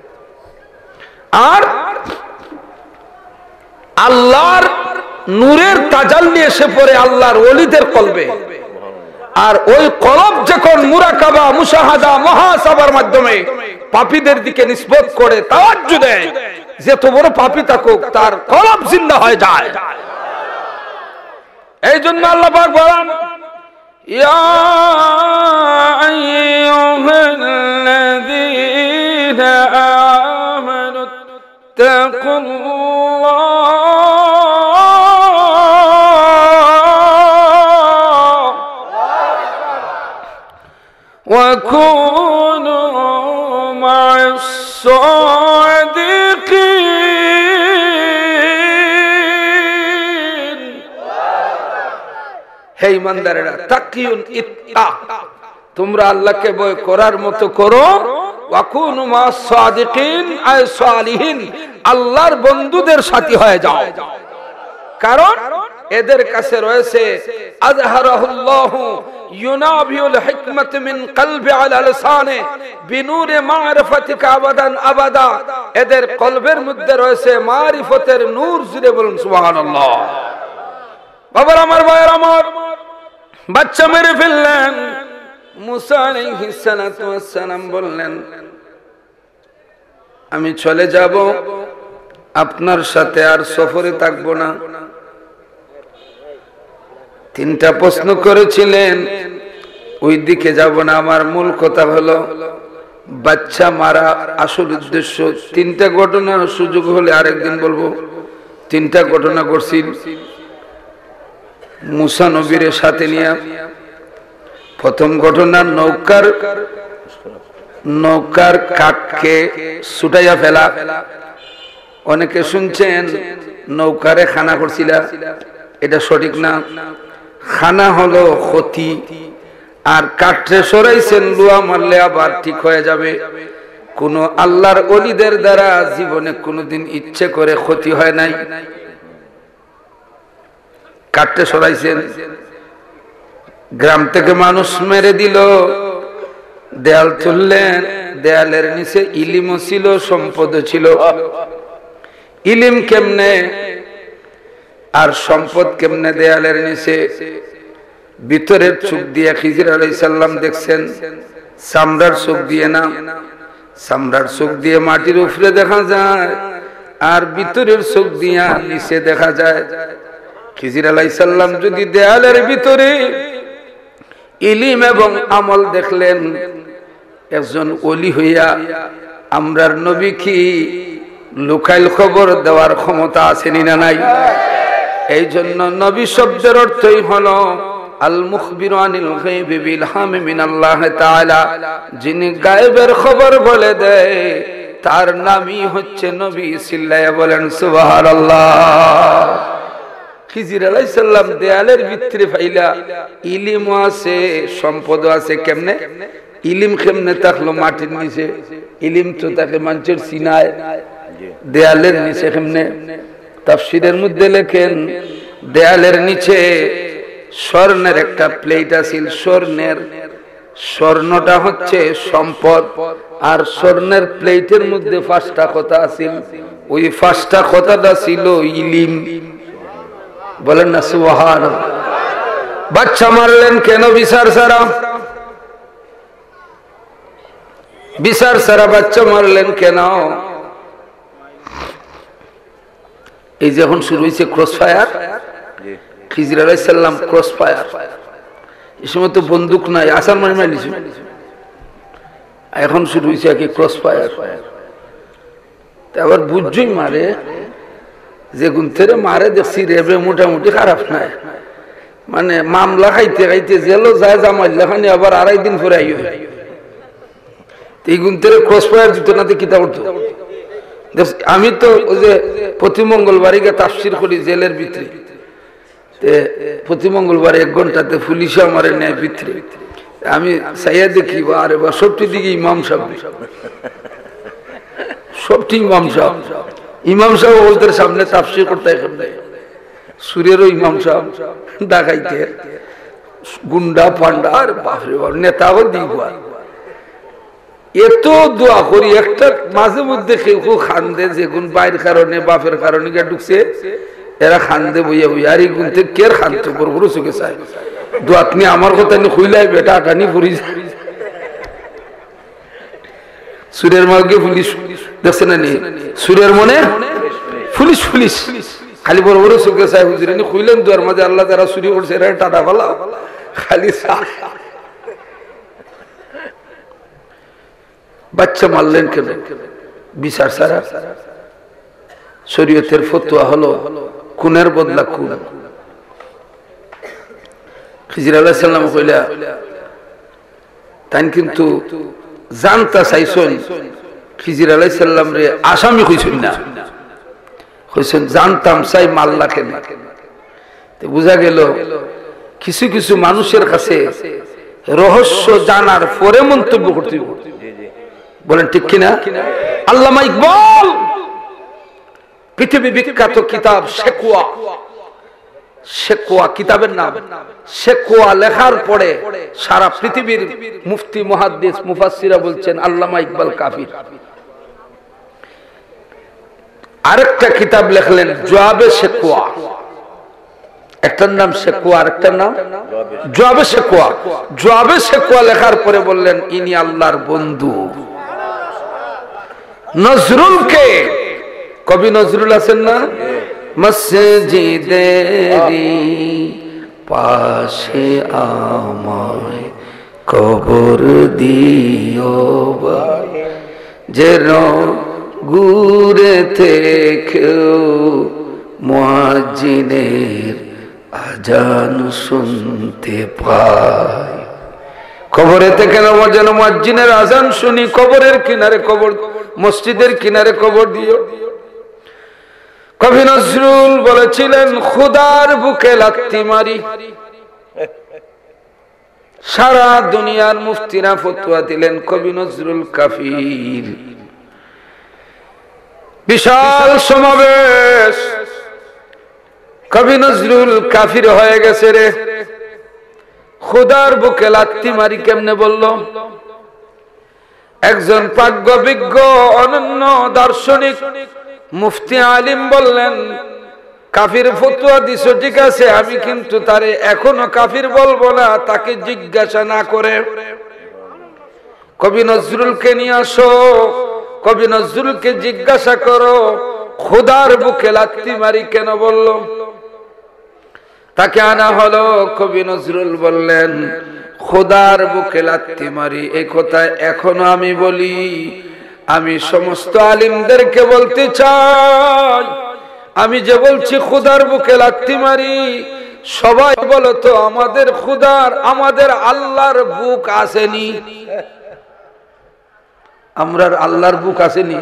আর আল্লাহর নূরের তাজাল্লি এসে পড়ে আল্লাহর ওলিদের কলবে, আর ওই কলব যখন মুরাকাবা মুশাহাদা মুহাসাবার মাধ্যমে পাপীদের দিকে নিসবত করে তাওয়াজ্জু দেয়, যে তো বড় পাপী থাকুক তার কলব জিন্দা হয়ে যায়। এই জন্য আল্লাহ পাক বলেন, ইয়া আইয়ুহাল্লাযীনা আমানু তাকুল্লাহ وكونوا مع الصادقين। হে ইমানদারেরা, তাকিউন ইত্তাক, তোমরা আল্লাহকে ভয় করার মতো করো। ওয়াকুনু মা'আস সাদিকিন আই সালিহিন, আল্লাহর বন্ধুদের সাথী হয়ে যাও। কারণ এদের কাছে রয়েছে আযহারাহুল্লাহু ইউনাবিউল হিকমাত মিন কলবি আলা লিসানে বিনূরে মারিফাতিকা আবাদান আবাদা, এদের কলবের মধ্যে রয়েছে মারিফতের নূর। জুড়ে বলুন সুবহানাল্লাহ। বাবার আমার ভাইয়ের আমার, বাচ্চা মেরে ফেললেন। মুসা আলাইহিস সালাতু ওয়াস সালাম বললেন, আমি চলে যাব, আপনার সাথে আর সফরে থাকবো না। তিনটা প্রশ্ন করেছিলেন, ওই দিকে যাব না। আমার মূল কথা হলো বাচ্চা মারা আসল উদ্দেশ্য। তিনটা ঘটনা সুযোগ হলে আরেকদিন বলবো। তিনটা ঘটনা করছি মুসা নবীর সাথে নিয়ে। প্রথম ঘটনা, নৌকার নৌকার কাঠকে ছুটাইয়া ফেলা। অনেকে শুনছেন নৌকারে খানা করছিলা, এটা সঠিক না। খানা হলো ক্ষতি, আর কাটরে সরাইছেন লুয়া মারলে আবার ঠিক হয়ে যাবে। কোন আল্লাহর ওলিদের দ্বারা জীবনে কোনোদিন ইচ্ছে করে ক্ষতি হয় নাই। কাটরে সরাইছেন, গ্রাম থেকে মানুষ মেরে দিল, দেয়াল তুললেন, দেয়ালের নিচে ইলিমও ছিল, সম্পদও ছিল। ইলিম কেমনে আর সম্পদ কেমনে দেয়ালের নিচে? ভিতরের চোখ দিয়ে খিজির আলাইহিস সালাম দেখছেন, চামড়ার চোখ দিয়ে না, চামড়ার চোখ দিয়ে মাটির উপরে দেখা যায়, আর ভিতরের চোখ দিয়া নিচে দেখা যায়। খিজির আলাইহিস সালাম যদি দেয়ালের ভিতরে ইলিম এবং আমল দেখলেন, একজন ওলি হইয়া আমরার নবী কি লুকাইল খবর দেওয়ার ক্ষমতা আছে না নাই? এই জন্য নবী শব্দের অর্থই হলো আল মুখবিরু আনিল গায়বি বিল হামি মিনাল্লাহ তাআলা, যিনি গায়েবের খবর বলে দেয় তার নামই হচ্ছে নবী। চিল্লায়া বলেন সুবহানাল্লাহ। খিজির আলাইহিস সালাম দেয়ালের ভিতরে ফাইলা ইলিম আছে, সম্পদ আছে। কেমনে ইলিম কেমনে থাকলো মাটির নিচে? ইলিম তো তাকে মানুষের সিনায়, দেয়ালের নিচে কেমনে? তাফসীরের মধ্যে লেখেন দেয়ালের নিচে স্বর্ণের একটা প্লেট আছিল। স্বর্ণের স্বর্ণটা হচ্ছে সম্পদ, আর স্বর্ণের প্লেটের মধ্যে পাঁচটা কথা আছিল। ওই পাঁচটা কথাটা ছিল ইলিম। বলেন না সুবহানাল্লাহ। বাচ্চা মারলেন কেন? বিচার ছাড়া। বিচার ছাড়া বাচ্চা মারলেন কেন? এই যে এখন শুরু হয়েছে ক্রস ফায়ার, খিজির আলাইহিস সালাম ক্রস ফায়ার। এই সময় তো বন্দুক নাই, আসার মানে মারিছে। এখন শুরু হয়েছে কি ক্রস ফায়ার। আবার বুঝছই মারে, যে গুনথেরে মারে দেখছি রেবে মোটামুটি খারাপ নাই, মানে মামলা খাইতে খাইতে জেলও যায়, জামাইলা খানি আবার আড়াই দিন পরে আইও। এই গুনথেরে ক্রস ফায়ার দিত না, কিতা করতো? আমি তো ওই যে প্রতি মঙ্গলবারই গিয়ে তাফসীর করি জেলের ভিতরে, প্রতি মঙ্গলবার এক ঘন্টাতে পুলিশে আমার নেয় ভিতরে। আমি চাইয়া দেখি আরে বা সবটি দিকে ইমাম সাহেব, সবটি ইমাম সাহেব। ইমাম সাহেব ওদের সামনে তাফসীর করতে, সুরেরও ইমাম সাহেব, ডাকাইতে গুন্ডা পান্ডা, আর বাপরে বাপ নেতাও দিব। এত দোয়া করি, একটা মাঝে মধ্যে কেউ কেউ খান্দে, যে গুণ বাইর কারণে বাপের কারণে গিয়ে ঢুকছে, এরা খান্দে বইয়া বইয়া। আর এই গুনতে কের খানতে বড় বড় চোখে চায় দোয়াত নিয়ে আমার কথা নিয়ে খুইলাই বেটা আটানি পড়ি যায়। সুরের মাকে পুলিশ দেখছে না নি? সুরের মনে পুলিশ পুলিশ খালি বড় বড় চোখে চায়। হুজুরে নি খুইলেন দোয়ার মাঝে, আল্লাহ যারা চুরি করছে এরা টাটা ফেলা খালি বাচ্চা মারলেন কেন? বিচার ছাড়া। শরীয়তের ফতোয়া হলো খুনের বদলা খুন। খিজির আলাইহিস সালাম কইলা তাই কিন্তু জানতা চাইছেন, খিজির আলাইহিস সালাম রে আসামি কইছেন না, কইছেন জানতাম চাই মাল্লা কেন। তো বুঝা গেল কিছু কিছু মানুষের কাছে রহস্য জানার পরে মন্তব্য করতে হবে। বলেন ঠিক কিনা? আল্লামা ইকবাল পৃথিবী বিখ্যাত কিতাব শেকওয়া, শেকওয়া কিতাবের নাম। শেকওয়া লেখার পরে সারা পৃথিবীর মুফতি মুহাদ্দিস মুফাসসিরা বলছেন আল্লামা ইকবাল কাফির। আরেকটা কিতাব লেখলেন জওয়াবে শেকওয়া, একটার নাম শেকওয়া, আরেকটার নাম জওয়াবে শেকওয়া। জওয়াবে শেকওয়া লেখার পরে বললেন ইনি আল্লাহর বন্ধু। নজরুলকে, কবি নজরুল আছেন না, মসজিদেরি পাশে আমায় কবর দিও যেন ঘুরে থেকেও মুয়াজ্জিনের আজান শুনতে পাই। কবরে থেকে যেন মুয়াজ্জিনের আজান শুনি। কবরের কিনারে কবর, মসজিদের কিনারে কবর দিও। কবি নজরুল বলেছিলেন খোদার বুকে লাথি মারি, সারা দুনিয়ার মুফতিরা ফতোয়া দিলেন কবি নজরুল কাফির। বিশাল সমাবেশ, কবি নজরুল কাফির হয়ে গেছে রে। খোদার বুকে লাত্তি মারি কেমনে বলল? একজন প্রাজ্ঞ বিজ্ঞ অনন্য দার্শনিক মুফতি আলিম বললেন, কাফির ফতোয়া দিছো ঠিক আছে, আমি কিন্তু তারে এখনো কাফির বলবো না, তাকে জিজ্ঞাসা না করে। কবি নজরুলকে নিয়ে আসো, কবি নজরুলকে জিজ্ঞাসা করো খোদার বুকে লাত্তি মারি কেন বলল। তাকে আনা হলো। কবি নজরুল বললেন, খোদার বুকে লাত্তি মারি এই কথা এখনো আমি বলি। আমি সমস্ত আলিমদেরকে বলতে চাই, আমি যে বলছি খোদার বুকে লাত্তি মারি, সবাই বলো তো আমাদের খোদার, আমাদের আল্লাহর বুক আসেনি? আমরার আল্লাহর বুক আসেনি?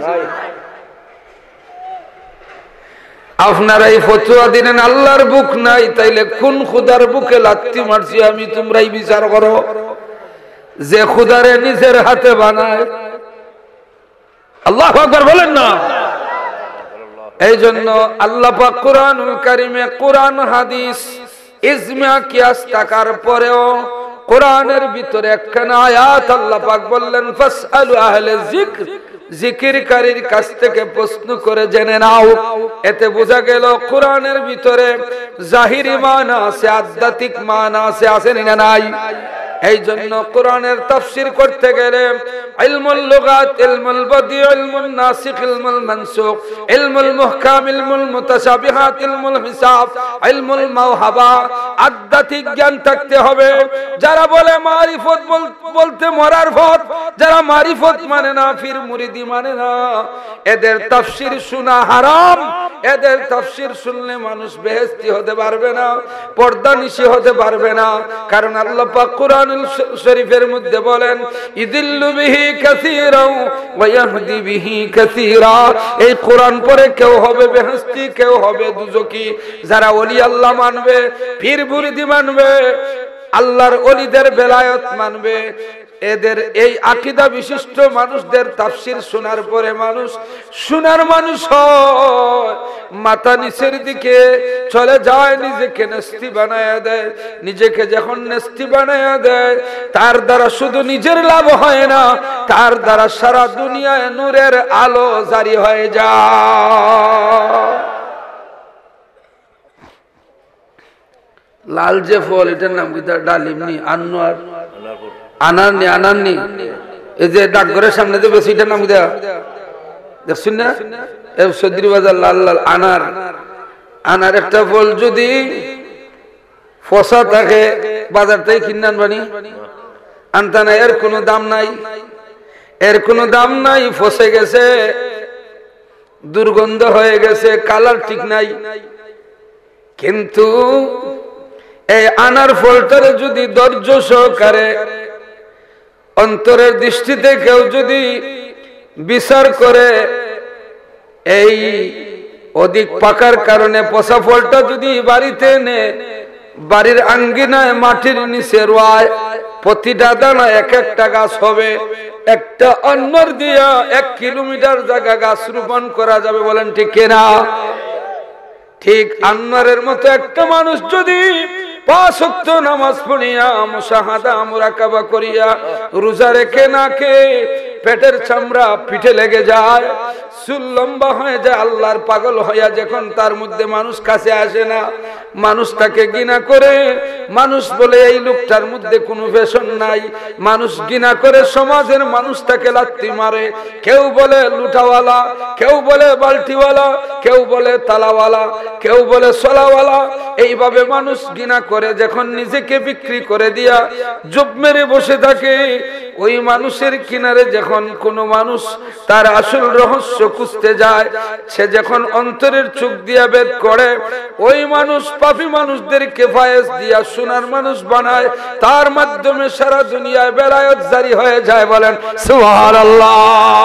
আপনারা এই ফতোয়া দিলেন আল্লাহর বুক নাই, তাইলে কোন খোদার বুকে লাত্তি মারছি আমি? তোমরাই বিচার করো। যে খোদারে নিজের হাতে বানায়, আল্লাহু আকবার বলেন না। এই জন্য আল্লাহ পাক কুরআনুল কারীমে কোরআন হাদিস ইজমা কিয়াস থাকার পরেও কোরআনের ভিতরে একখানা আয়াত আল্লাহ পাক বললেন, ফাসআলু আহলে যিকর, জিকিরকারীর কাছ থেকে প্রশ্ন করে জেনে নাও। এতে বোঝা গেল কোরআনের ভিতরে জাহিরি মানা আছে, আধ্যাত্মিক মানা আছে, আছে না নাই? এই জন্য কোরআনের তাফসীর করতে গেলে ইলমুল লুগাত, ইলমুল বাদি, ইলমুল নাসিখ, ইলমুল মানসুখ, ইলমুল মুহকাম, ইলমুল মুতাশাবিহাত, ইলমুল হিসাব, ইলমুল মাওহাবা, আধ্যাত্মিক জ্ঞান থাকতে হবে। যারা বলে মারিফত বলতে মরার পথ, যারা মারিফত মানে না, ফির মুরিদি মানে না, এদের তাফসীর শোনা হারাম। এদের তাফসীর শুনলে মানুষ বেহেশতি হতে পারবে না, পর্দা নিশি হতে পারবে না। কারণ আল্লাহ পাক কোরআনুল শরীফের মধ্যে বলেন, ইদিল্লু বিহি কাসীরাও ওয়া ইয়াহদি বিহি কাসীরা। এই কোরআন পড়ে কেউ হবে বেহেশতি, কেউ হবে দুজকি। যারা ওলি আল্লাহ মানবে, পীর মুরিদি মানবে, আল্লাহর ওলিদের বেলায়েত মানবে, এদের এই আকীদা বিশিষ্ট মানুষদের তাফসীর শোনার পরে মানুষ শোনার মানুষ হয়, মাথা নিচের দিকে চলে যায়, নিজেকে নেস্তি বানায়া দেয়। নিজেকে যখন নেস্তি বানায়া দেয়, তার দ্বারা শুধু নিজের লাভ হয় না, তার দ্বারা সারা দুনিয়ায় নূরের আলো জারি হয়ে যায়। লাল যে ফল, এটার নাম কি? ডালিম নি, আনোয়ার, আনার নি, আনার নি। এই যে ডাকঘরের সামনে যে বেশি, এটার নাম কি দেয়া দেখছেন না? সদরি বাজার লাল লাল আনার। আনার একটা ফল যদি ফসা থাকে, বাজার থেকে কিনে আনবানি, আনতা না, এর কোনো দাম নাই, এর কোনো দাম নাই। ফসে গেছে, দুর্গন্ধ হয়ে গেছে, কালার ঠিক নাই। কিন্তু এই আনার ফলটারে যদি ধৈর্য সহকারে অন্তরের দৃষ্টিতে কেউ যদি বিচার করে, এই অধিক পাকার কারণে পচা ফলটা যদি বাড়িতে এনে বাড়ির আঙ্গিনায় মাটির নিচে রোয়ায়, প্রতিটা দানা এক একটা গাছ হবে। একটা অন্যর দিয়া এক কিলোমিটার জায়গা গাছ রোপণ করা যাবে, বলেন ঠিক কিনা? ঠিক আনোয়ারের মতো একটা মানুষ যদি পাঁচ ওয়াক্ত নামাজ পড়িয়া, মুশাহাদা মুরাকাবা করিয়া, রোজা রেখে না খেয়ে পেটের চামড়া পিঠে লেগে যায়, চুল লম্বা হয়ে যায়, আল্লাহর পাগল হইয়া যখন তার মধ্যে মানুষ কাছে আসে না, মানুষ তাকে ঘৃণা করে, মানুষ বলে এই লোকটার মধ্যে কোনো ফ্যাশন নাই, মানুষ ঘৃণা করে, সমাজের মানুষ তাকে লাত্তি মারে, কেউ বলে লুটাওয়ালা, কেউ বলে বালতিওয়ালা, কেউ বলে তালাওয়ালা, কেউ বলে সোলাওয়ালা। এইভাবে মানুষ ঘৃণা করে, যখন নিজেকে বিক্রি করে দিয়া জব মেরে বসে থাকে, ওই মানুষের কিনারে যখন কোনো মানুষ তার আসল রহস্য খুঁজতে যায়, সে যখন অন্তরের চোখ দিয়া বেদ করে, ওই মানুষ পাপী মানুষদেরকে ফায়েজ দিয়া সোনার মানুষ বানায়, তার মাধ্যমে সারা দুনিয়ায় বেলায়েত জারি হয়ে যায়। বলেন সুবহানাল্লাহ।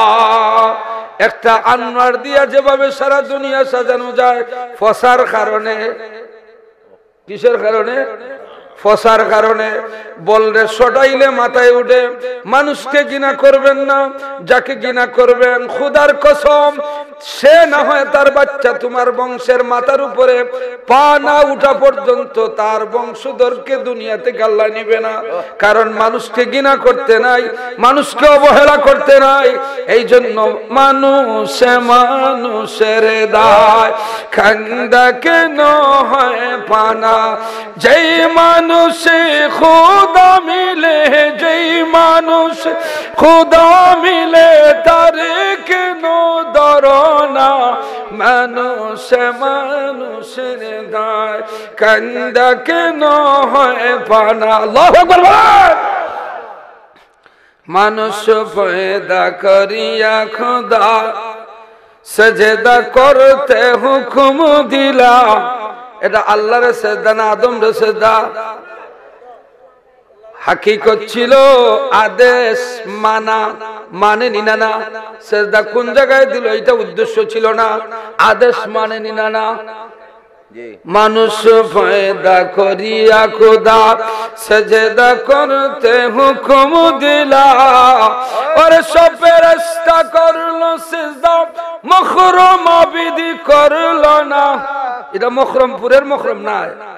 একটা আনোয়ার দিয়া যেভাবে সারা দুনিয়া সাজানো যায়, ফসার কারণে, কিসের কারণে? ফসার কারণে বলরে সটাইলে মাথায় উঠে। মানুষকে ঘৃণা করবেন না, যাকে ঘৃণা করবেন খোদার কসম সে না হয় তার বাচ্চা তোমার বংশের মাথার উপরে পা না উঠা পর্যন্ত তার বংশধরকে দুনিয়া থেকে আল্লাহ নিবে না। কারণ মানুষকে ঘৃণা করতে নাই, মানুষকে অবহেলা করতে নাই। এই জন্য মানুষে মানুষের দায় খান্দা কেন হয় পানা। যেই মানুষে খোদা মিলে, যেই মানুষ খোদা মিলে তার কেন ধরনা। মানুষে মানুষের দায় কান্দা কেন হয় পানা। আল্লাহু আকবার বলেন। মানুষ পয়দা করিয়া খোদা সেজদা করতে হুকুম দিলা। এটা আল্লাহর সেজদা না আদমের সেজদা? হাকিকত ছিল আদেশ মানা, মানে নিনা না। সেজদা কোন জায়গায় দিল এটা উদ্দেশ্য ছিল না, আদেশ মানে নিনা না। মানুষ পয়দা করিয়া খোদা সেজদা করতে হুকুম দিলা। আর সব ফেরেশতা করলো সিজদা, মখরম আবিদি করলো না। এটা মখরমপুরের মখরম না,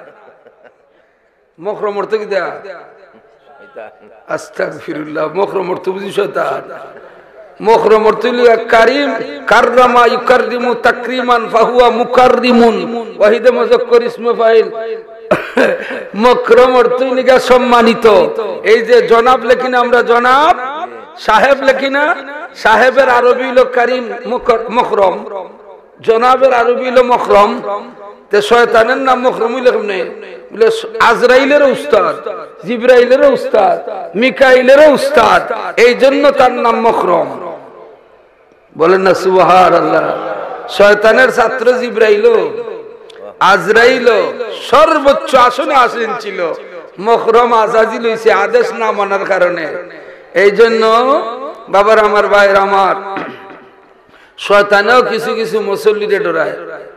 মখরম অর্থ কি দেয়া? আস্তাগফিরুল্লাহ। মখরম অর্থ বুঝিস তা? মখরম অর্থ কারিম, কাররামা ইউকাররিমু তাকরিমান ফাহুয়া মুকাররিমুন, ওয়াহিদে মুযাক্কার ইসমে ফাইল। মখরম অর্থ নিগা সম্মানিত। এই যে জনাব লেখি না আমরা, জনাব সাহেব লেখি না, সাহেবের আরবি হলো কারিম মখরম, জনাবের আরবি হলো মখরম। তে শয়তানের নাম মখরম লেখম নেই, আজরাইলের উস্তাদ, জিবরাইলের উস্তাদ, মিকাইলের উস্তাদ, এই জন্য তার নাম মখরম। বলেন না সুবহানাল্লাহ। শয়তানের ছাত্র জিবরাইল, আজরাইল সর্বোচ্চ আসনে আসীন ছিল। মখরম আজাজিল হইছে আদেশ না মানার কারণে। এই জন্য বাবার আমার ভাইয়ের আমার, শয়তানেও কিছু কিছু মুসল্লিরে ডরায়,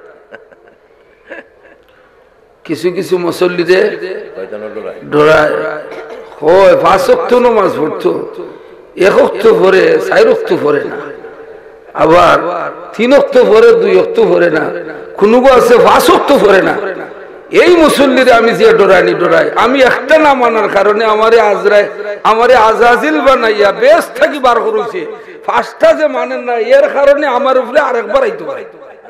কিছু কিছু মুসল্লিরে ডরায়। হয় পাঁচ ওয়াক্ত নামাজ পড়তো, এক ওয়াক্ত পড়ে, চার ওয়াক্ত পড়ে না, আবার তিন ওয়াক্ত পড়ে, দুই ওয়াক্ত পড়ে না, কোনো আছে পাঁচ ওয়াক্ত পড়ে না। এই মুসল্লিরে আমি যে ডরাইনি ডরাই, আমি একটা না মানার কারণে আমারে আজরাই আমারে আজাজিল বানাইয়া বেশ থাকি বার করেছে। পাঁচটা যে মানেন না এর কারণে আমার উপরে আরেকবার আইতে পারে।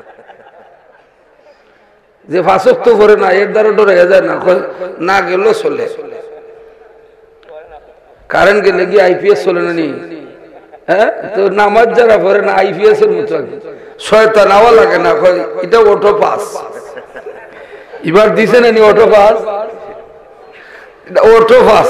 যে ফাঁসক তো করে না এর দ্বারা ডরে যায় না, না গেলেও চলে। কারেন্ট গেলে কি আইপিএস চলে না নি? হ্যাঁ, তো নামাজ যারা পড়ে না আইপিএস এর মতো শয়তান আওয়া লাগে না, এটা অটো পাস। এবার দিছে না নি অটো পাস, এটা অটো পাস।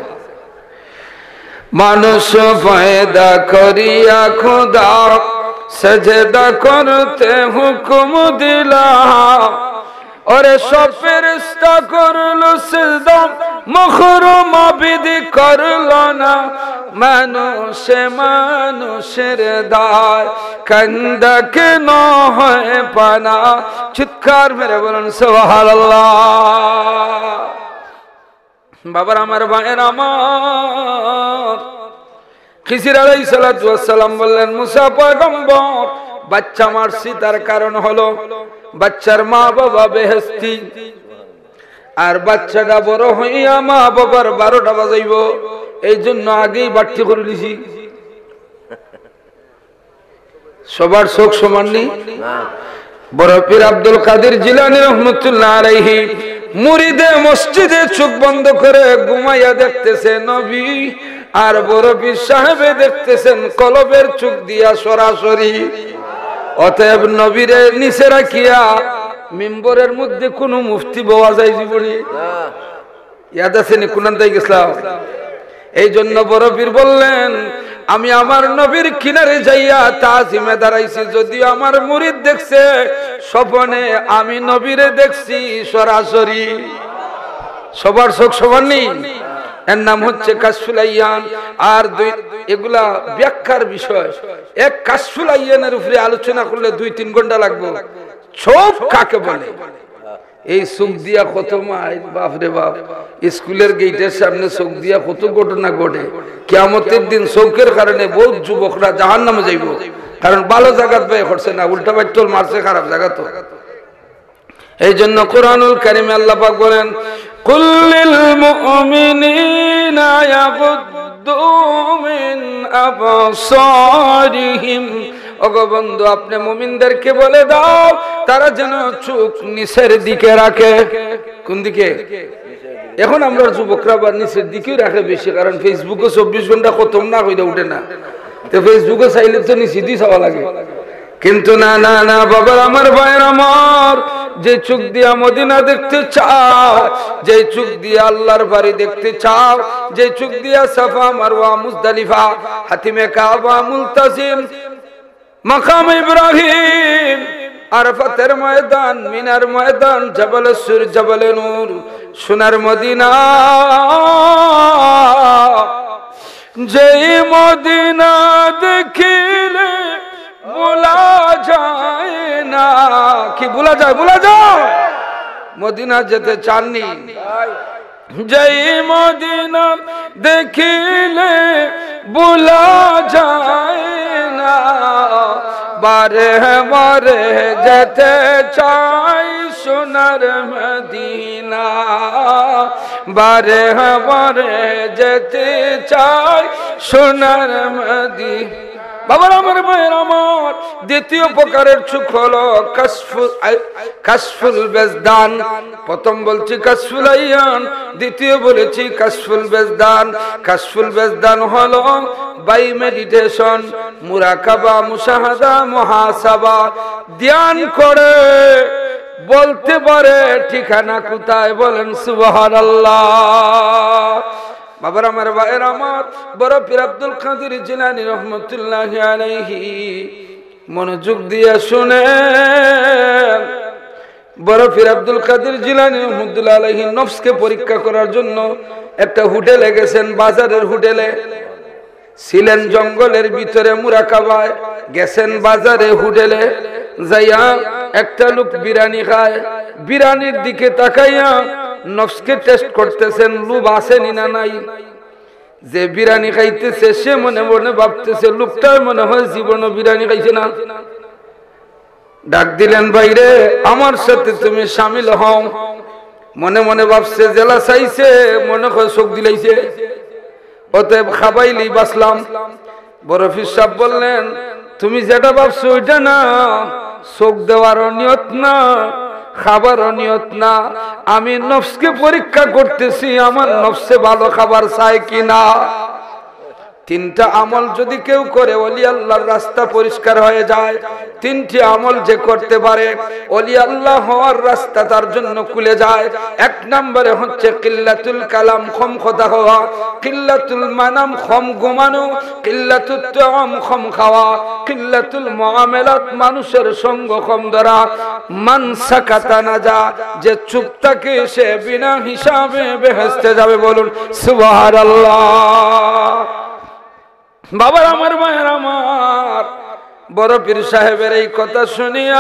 মানুষ পয়দা করিয়া খোদা সেজদা করতে হুকুম দিলা। ওরে সব ফেরেশতা করলো সিজদা, মখরম আবিদি করলো না। মানুষে মানুষের দায় কান্দা কেন হয় পানা। চিৎকার মেরে বলেন সুবহানাল্লাহ। বাবার আমার ভাইয়ের আমার, খিজির আলাইহিস সালাতু ওয়াস সালাম বললেন, মুসা পয়গম্বর বাচ্চা মারছি তার কারণ হলো বাচ্চার মা বাবা বেহেশতি, আর বাচ্চাটা বড় হইয়া মা বাবার বারোটা বাজাইব, এই জন্য আগেই বাড়তি করে দিছি। সবার চোখ সমান নেই। বড় পীর আব্দুল কাদের জিলানী রাহমাতুল্লাহ আলাইহি মুরিদে মসজিদে চোখ বন্ধ করে ঘুমাইয়া দেখতেছে নবী, আর বড় পীর সাহেবে দেখতেছেন কলবের চোখ দিয়া সরাসরি। অতএব নবীরে নিচে রাখিয়া মিম্বরের মধ্যে কোন মুফতি বওয়া যায় জীবনে ইয়াদ আছে নি? কোরআন তাই গেছলাম। এই জন্য বড় পীর বললেন, আমি আমার নবীর কিনারে যাইয়া তাজিমে দাঁড়াইছি, যদিও আমার মুরিদ দেখছে স্বপ্নে, আমি নবীরে দেখছি সরাসরি। সবার চোখ সমান নেই। এর নাম হচ্ছে কাশফুল আইয়ান। আর দুই এগুলা ব্যাখ্যার বিষয়। এক কাশফুল আইয়ানের উপরে আলোচনা করলে দুই তিন ঘন্টা লাগবে। চোখ কাকে বলে, এই চোখ দিয়া কত মাই বাপ রে বাপ, স্কুলের গেটের সামনে চোখ দিয়া কত ঘটনা ঘটে। কিয়ামতের দিন চোখের কারণে বহুত যুবকরা জাহান্নামে যাইব, কারণ ভালো জায়গা ব্যয় করছে না, উল্টা বাইতল মারছে খারাপ জায়গা। তো এই জন্য কোরআনুল কারিমে আল্লাহ পাক বলেন, কুল্লিল মুমিনিনা ইয়াগুদ্দু মিন আবসারিহিম, ওগো বন্ধু আপনি মুমিনদেরকে বলে দাও তারা যেন চোখ নিচের দিকে রাখে। কোন দিকে? এখন আমরা যুবকরা বা নিচের দিকেই রাখে বেশি, কারণ ফেসবুকে চব্বিশ ঘন্টা খতম না হইলে উঠে না, তো ফেসবুকে চাইলে তো নিচে দিয়ে চাওয়া লাগে। কিন্তু না না না বাবার আমার ভাইয়ের আমার, যে চোখ দিয়া মদিনা দেখতে চাও, যে চোখ দিয়া আল্লাহর বাড়ি দেখতে চাও, যে চোখ দিয়া সাফা মারওয়া মুজদালিফা হাতিমে কাবা মুলতাজিম মাকাম ইব্রাহিম আরাফাতের ময়দান মিনার ময়দান জবল সুর জবল নূর সোনার মদিনা, যেই মদিনা দেখিলে ভোলা যায় না। কি ভোলা যায়? ভোলা যায়। মদিনা যেতে চাননি? যেই মদিনা দেখিলে ভোলা যায় না, বারে বারে যেতে চাই সোনার মদিনা, বারে বারে যেতে চাই সোনার মদিনা। বাবার আমার ভাইয়ের আমার, দ্বিতীয় প্রকারের চোখ হলো কাশফুল কাশফুল বেজদান। প্রথম বলছি কাশফুল আইয়ান, দ্বিতীয় বলেছি কাশফুল বেজদান। কাশফুল বেজদান হলো বাই মেডিটেশন, মুরাকাবা, মুশাহাদা, মুহাসাবা, ধ্যান করে বলতে পারে ঠিকানা কোথায়, বলেন সুবহানাল্লাহ। বাবার আমার ভাইয়ের আমার, বড় পীর আব্দুল কাদের জিলানী রহমতুল্লাহি আলাইহি, মনোযোগ দিয়ে শুনেন। বড় পীর আব্দুল কাদের জিলানী রহমতুল্লাহি আলাইহি নফসকে পরীক্ষা করার জন্য একটা হোটেলে গেছেন, বাজারের হোটেলে ছিলেন, জঙ্গলের ভিতরে মুরাকাবায় গেছেন, বাজারে হোটেলে যাইয়া একটা লোক বিরিয়ানি খায়, বিরিয়ানির দিকে তাকাইয়া নফসকে টেস্ট করতেছেন, লোভ আছে না নাই। যে বিরিয়ানি খাইতেছে সে মনে মনে ভাবতেছে লোকটা মনে হয় জীবনে বিরিয়ানি খাইছে না। ডাক দিলেন, বাইরে আমার সাথে তুমি শামিল হও। মনে মনে ভাবছে জেলা চাইছে, মনে হয় চোখ দিলাইছে, অতএব খাবাইলি বাসলাম। বড় পীর সাহেব বললেন, তুমি যেটা ভাবছো ওইটা না, চোখ দেওয়ার নিয়ত না, খাবার নিয়ত না, আমি নফসকে পরীক্ষা করতেছি আমার নফসে ভালো খাবার চাই কিনা। তিনটা আমল যদি কেউ করে ওলি আল্লাহর রাস্তা পরিষ্কার হয়ে যায়। তিনটি আমল যে করতে পারে ওলি আল্লাহ হওয়ার রাস্তা তার জন্য খুলে যায়। এক নম্বরে হচ্ছে কিল্লাতুল কালাম, কম কথা হওয়া, কিল্লাতুল মানাম, কম ঘুমানো, কিল্লাতুত তাআম, কম খাওয়া, কিল্লাতুল মুআমালাত, মানুষের সঙ্গ কম ধরা, মান সাকাতা নাজা, যে চুপ থাকে সে বিনা হিসাবে বেহেশতে যাবে, বলুন সুবহানাল্লাহ। বাবার আমার মায়ের আমার, বড় পীর সাহেবের এই কথা শুনিয়া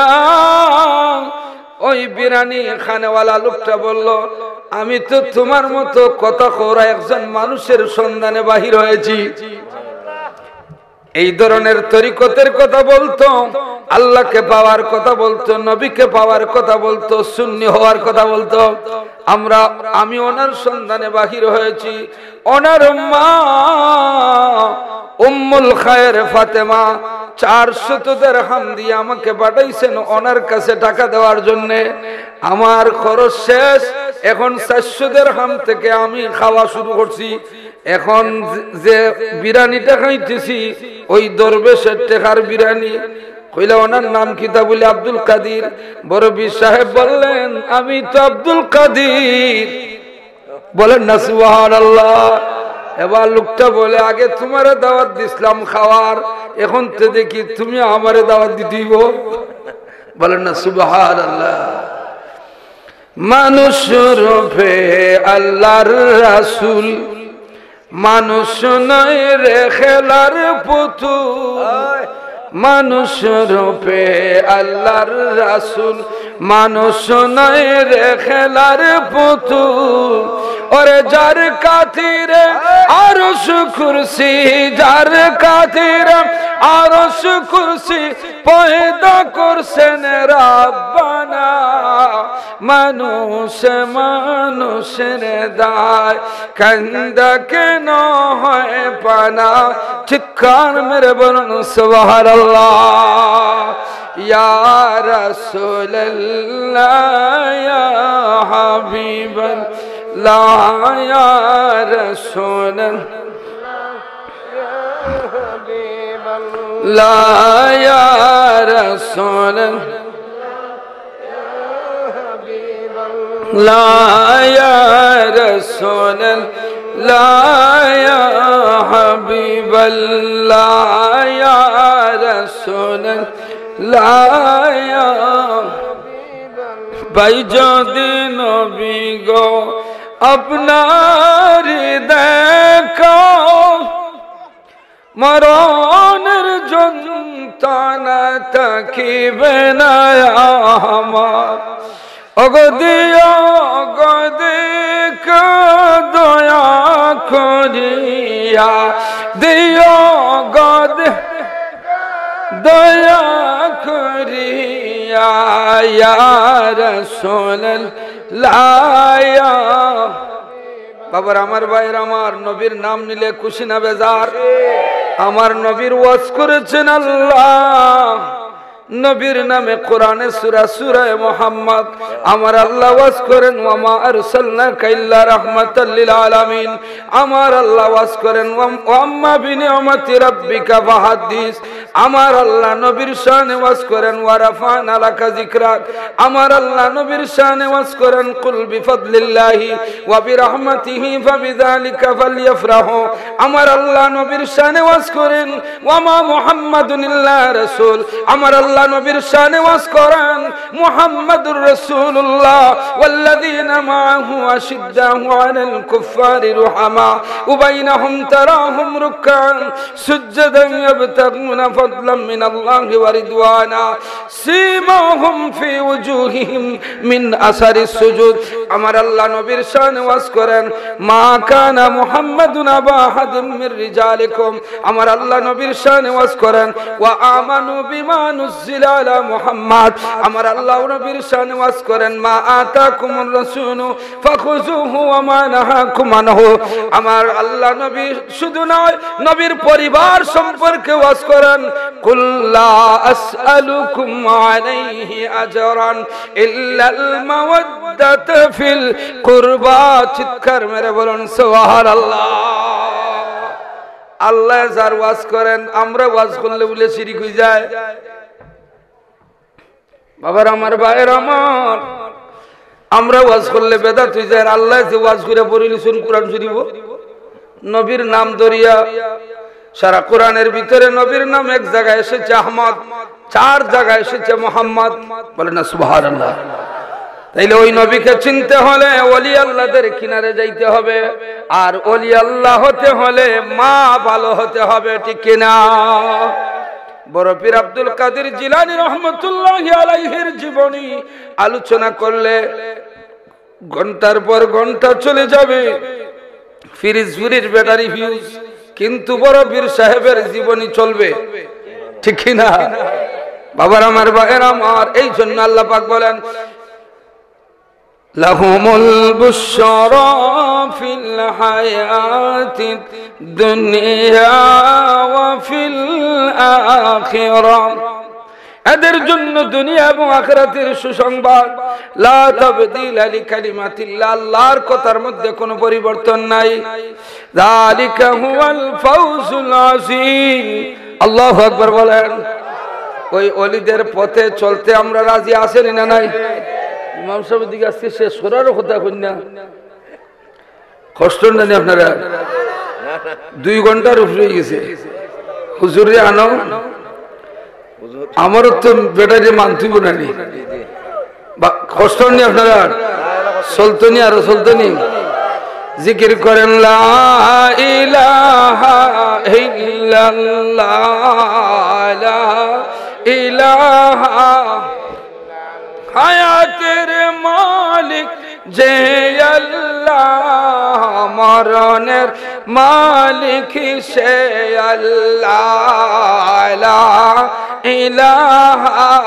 ওই বিরানি খানেওয়ালা লোকটা বলল, আমি তো তোমার মতো কথা কওয়া একজন মানুষের সন্ধানে বাহির হয়েছি। এই ধরনের তরিকতের কথা বলতো, আল্লাহকে পাওয়ার কথা বলতো, নবীকে পাওয়ার কথা বলতো, সুন্নি হওয়ার কথা বলতো। আমরা আমি ওনার সন্ধানে বাহির হয়েছি। ওনার মা উম্মুল খায়ের ফাতেমা চারশত দিরহাম দিয়ে আমাকে পাঠাইছেন ওনার কাছে টাকা দেওয়ার জন্য। আমার খরচ শেষ, এখন চারশো দিরহাম থেকে আমি খাওয়া শুরু করছি। এখন যে বিরিয়ানিটা খাইতেছি ওই দরবেশের টেকার বিরিয়ানি। কইলা ওনার নাম কি? তা বলে আব্দুল কাদির। বড় পীর সাহেব বললেন, আমি তো আব্দুল কাদির। বলেন না সুবহানাল্লাহ। এবার লোকটা বলে, আগে তোমারে দাওয়াত দিছিলাম খাওয়ার, এখন তো দেখি তুমি আমারে দাওয়াত দিতেইব। বলেন না সুবহানাল্লাহ। মানুষ রূপে আল্লাহর রাসূল, মানুষ নয় রে খেলার পুতুল, মানুষ রূপে আল্লাহর রাসূল মানুষ নয় রে খেলার পুতুল ওরে যার খাতিরে আরশ কুরসি যার খাতিরে আরশ কুরসি পয়দা করছেন রাব্বানা মানুষ মানুষের দায় কান্দা কেন হয় পানা চিৎকার মেরে বলুন সুবহানাল্লাহ ইয়া রাসূলুল্লাহ ইয়া হাবিবাল্লাহ ইয়া রাসূলুল্লাহ ইয়া রাসূলুল্লাহ ইয়া রাসূলুল্লাহ ইয়া হাবিবাল্লাহ ইয়া রাসূলুল্লাহ ইয়া ভাই যদি নবী গো আপনার দেখো মরণের যন্ত্রণা থাকিবে না আমার অগদিয়া অগদিক দয়া করিয়া দিও গদ দয়া করিয়া ইয়া রাসূলুল্লাহ বাবার আমার ভাইয়ের আমার নবীর নাম নিলে খুশি না বেজার আমার নবীর ওয়াজ করেছেন আল্লাহ নবীর নামে কোরআনে সূরা সূরা মুহাম্মদ আমার আল্লাহ ওয়াজ করেন ওয়া মা আরসালনাকা ইল্লা রাহমাতাল লিল আলামিন আমার আল্লাহ ওয়াজ করেন ওয়া আম্মা বিনিয়ামাতি রাব্বিকা ফাহাদ্দিস আমার আল্লাহ নবীর শানে ওয়াজ করেন ওয়া রাফা'না লাকা যিকরাক আমার আল্লাহ নবীর শানে ওয়াজ করেন কুল বিফাদলিল্লাহি ওয়া বিরাহমাতিহি ফাবিযালিকা ফালইফরাহু আমার আল্লাহ নবীর শানে ওয়াজ করেন ওয়া মা মুহাম্মাদুন ইল্লা রাসূল আমার আল্লাহ নবীর শানে ওয়াজ করেন মুহাম্মাদুর রাসূলুল্লাহ ওয়াল্লাযীনা মাআহু আশিদ্দাহু আলাল কুফফারি রুহামা উবাইনাহুম তারাহুম রুকআন সুজদান ইয়াবতাগুনা ফাদলাম মিনাল্লাহি ওয়া রিদওয়ানা সীমাহুম ফি ওয়ুজুহিহিম মিন আসারিস সুজুদ আমার আল্লাহ নবীর শানে ওয়াজ করেন মা কানা মুহাম্মাদুন আবা আহাদিম মির রিজালিকুম আমার আল্লাহ নবীর শানে ওয়াজ করেন ওয়া আমানু বিমা নুজিলা আলা মুহাম্মাদ আমার আল্লাহ নবীর শানে ওয়াজ করেন মা আতাকুমুর রাসূলু ফাখুযুহু ওয়া মা নাহাকুম আনহু আমার আল্লাহ নবী শুধু নয় নবীর পরিবার সম্পর্কে ওয়াজ করেন কুল লা আসআলুকুম আলাইহি আজরান ইল্লাল মাওয়াদ্দাতা ফিল কুরবা চিৎকার মেরে বলুন সুবহানাল্লাহ আল্লাহ যার ওয়াজ করেন আমরা ওয়াজ করলে বলে শিরিক হয়ে যায় বাবার আমার ভাইয়ের আমার আমরা ওয়াজ করলে বেদাত হয়ে যায় আল্লাহ যে ওয়াজ করে পড়িলিছেন কোরআন শরীফ নবীর নাম দরিয়া সারা কোরআনের ভিতরে নবীর নাম এক জায়গায় এসেছে আহমদ চার জায়গায় এসেছে মুহাম্মদ বলেন না সুবহানাল্লাহ তাইলে ওই নবীকে চিনতে হলে ওলি আল্লাহদের কিনারে যাইতে হবে আর ওলি আল্লাহ হতে হলে মা ভালো হতে হবে ঠিক কিনা বড় পীর আব্দুল কাদের জিলানী রহমাতুল্লাহি আলাইহির জীবনী আলোচনা করলে ঘন্টার পর ঘন্টা চলে যাবে ফ্রিজ ফ্রিজ ব্যাটারি ফিউজ কিন্তু বড় পীর সাহেবের জীবনী চলবে ঠিক কিনা বাবার আমার ভাইয়ের আমার এই জন্য আল্লাহ পাক বলেন লাহুমুল বুশরা ফিল হায়াতিদ দুনিয়া ওয়া ফিল আখিরাহ এদের জন্য দুনিয়া এবং আখিরাতের সুসংবাদ লা তাবদীলা লিকালিমাতিল্লাহ আল্লাহর কথার মধ্যে কোনো পরিবর্তন নাই যালিকা হুয়াল ফাউজুল আযীম আল্লাহু আকবার বলেন ওই ওলিদের পথে চলতে আমরা রাজি আছেন না নাই ইমাম সাহেবের দিকে আজকে শেষ করারও কথা কই না কষ্ট নেন আপনারা দুই ঘন্টার উপরে গেছে হুজুরে আনো আমারও তো ব্যাটারি মানতেই বোনানি কষ্ট নেই আপনারা চলতো নি আরো চলতো নি জিকির করেন লা ইলাহা ইল্লাল্লাহ লা ইলাহা হায়াতের মালিক যে আল্লাহ মরণের মালিক সে আল্লাহ লা ইলাহা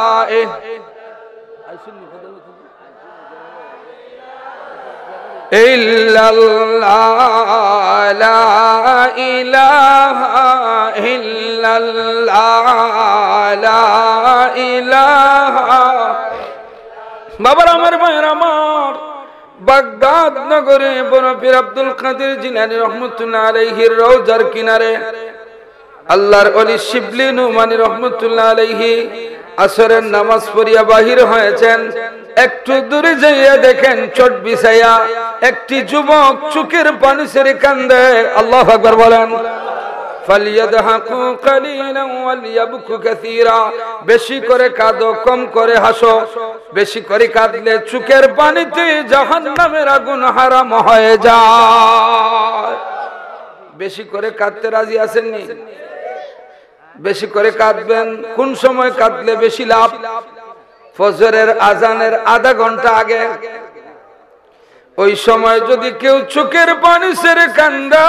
ইল্লাল্লাহ লা ইলাহা ইল্লাল্লাহ লা ইলাহা। বাবার আমার ভাইয়ের আমার, বাগদাদ নগরে বড় পীর আব্দুল কাদের জিলানী রহমতুল্লাহ আলাইহির রওজার কিনারে আল্লাহর ওলি শিবলি নুমানী রহমতুল্লাহ আলাইহি আসরের নামাজ পড়িয়া বাহির হয়েছেন। একটু দূরে যাইয়া দেখেন চট বিছাইয়া একটি যুবক চোখের পানি ছেড়ে কান্দে। আল্লাহু আকবার বলেন। ফালিয়াদহাকু কালিলান ওয়ালিয়াবকু কাসীরা, বেশি করে কাঁদো কম করে হাসো। বেশি করে কাঁদলে চোখের পানিতে জাহান্নামের আগুন হারাম হয়ে যায়। বেশি করে কাঁদতে রাজি আছেননি? বেশি করে কাঁদবেন। কোন সময় কাঁদলে বেশি লাভ? ফজরের আজানের আধা ঘন্টা আগে। ওই সময় যদি কেউ চোখের পানি ছেড়ে কান্দা,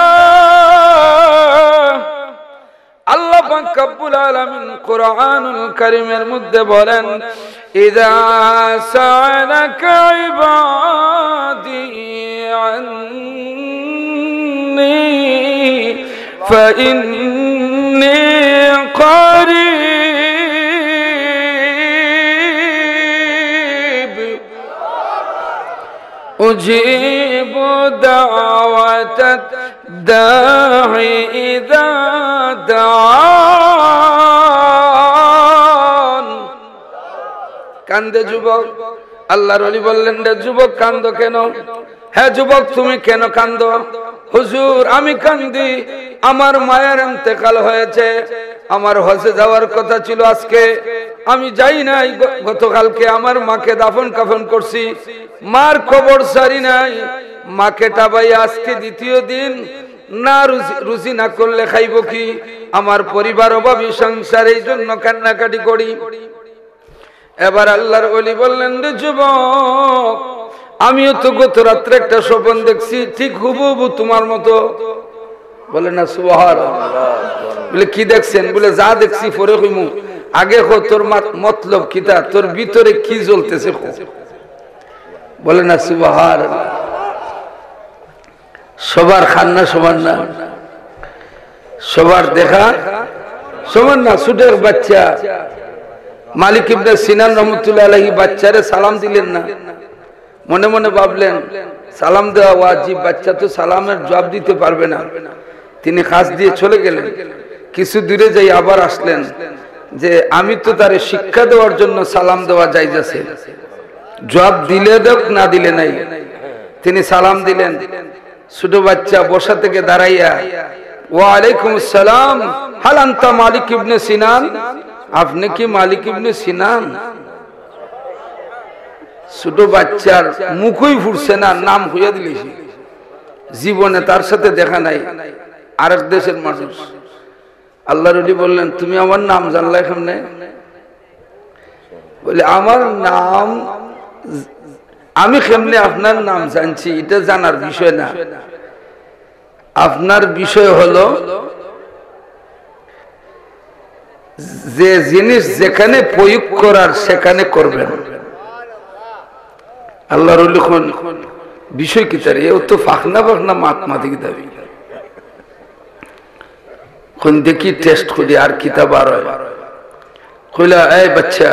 আল্লাহ পাক রব্বুল আলামিন কোরআনুল কারীমের মধ্যে বলেন, ইযা সাআলাকা ইবাদি আন্নী ফাইন্নী কারীব উজিবু দাওয়াতাদ দাঈ ইযা দাআন। কান্দে যুবক। আল্লাহর ওলি বললেন, রে যুবক কান্দো কেন? হ্যাঁ যুবক তুমি কেন কান্দো? হুজুর আমি কান্দি, আমার মায়ের ইন্তেকাল হয়েছে, আমার হজে যাওয়ার কথা ছিল আজকে, আমি যাই নাই। গতকালকে আমার মাকে দাফন কাফন করছি, মার কবর সারি নাই। মাকে টাবাই আজকে দ্বিতীয় দিন, না রুজি না করলে খাইব কি? আমার পরিবার অভাবী সংসার, এই জন্য কান্নাকাটি করি। এবার আল্লাহর ওলি বললেন, রে যুবক আমিও তো গত রাত্রে একটা স্বপ্ন দেখছি, ঠিক হুবহু তোমার মতো। বলে না সুবহানাল্লাহ। বলে কি দেখছেন? বলে যা দেখছি পরে কইমু, আগে কো তোর মতলব কিতা, তোর ভিতরে কি জ্বলতেছে। বলে না সুবহানাল্লাহ। সবার খান্না সমান না, সবার দেখা সমান না। ছোটের বাচ্চা মালিক ইবনে সিনান রহমতুল্লাহ আলাইহি বাচ্চারে সালাম দিলেন না, মনে মনে ভাবলেন সালাম দেওয়া ওয়াজিব, বাচ্চা তো সালামের জবাব দিতে পারবে না। তিনি খাস দিয়ে চলে গেলেন। কিছু দূরে যাই আবার আসলেন যে আমি তো তারে শিক্ষা দেওয়ার জন্য সালাম দেওয়া জায়েজ আছে, জবাব দিলে দেখ না দিলে নাই। তিনি সালাম দিলেন। ছোট বাচ্চা বসা থেকে দাঁড়াইয়া, ওয়া আলাইকুম আসসালাম, হাল আনতা মালিক ইবনে সিনান, আপনি কি মালিক ইবনে সিনান? ছোট বাচ্চার মুখই ফুটছে না, নাম হইয়া দিলেছি। জীবনে তার সাথে দেখা নাই, আরেক দেশের মানুষ। আল্লাহর ওলি বললেন, তুমি আমার নাম জানলা কেমনে? বলে আমার নাম আমি কেমনে আপনার নাম জানছি এটা জানার বিষয় না। আপনার বিষয় হলো যে জিনিস যেখানে প্রয়োগ করার সেখানে করবেন। আল্লাহর ওলি কোন বিষয় কি তার? এও তো ফাখনা ফাখনা মাতমাতিক দাবি। কোন দেখি টেস্ট করি আর কিতাব আর কইলা, এই বাচ্চা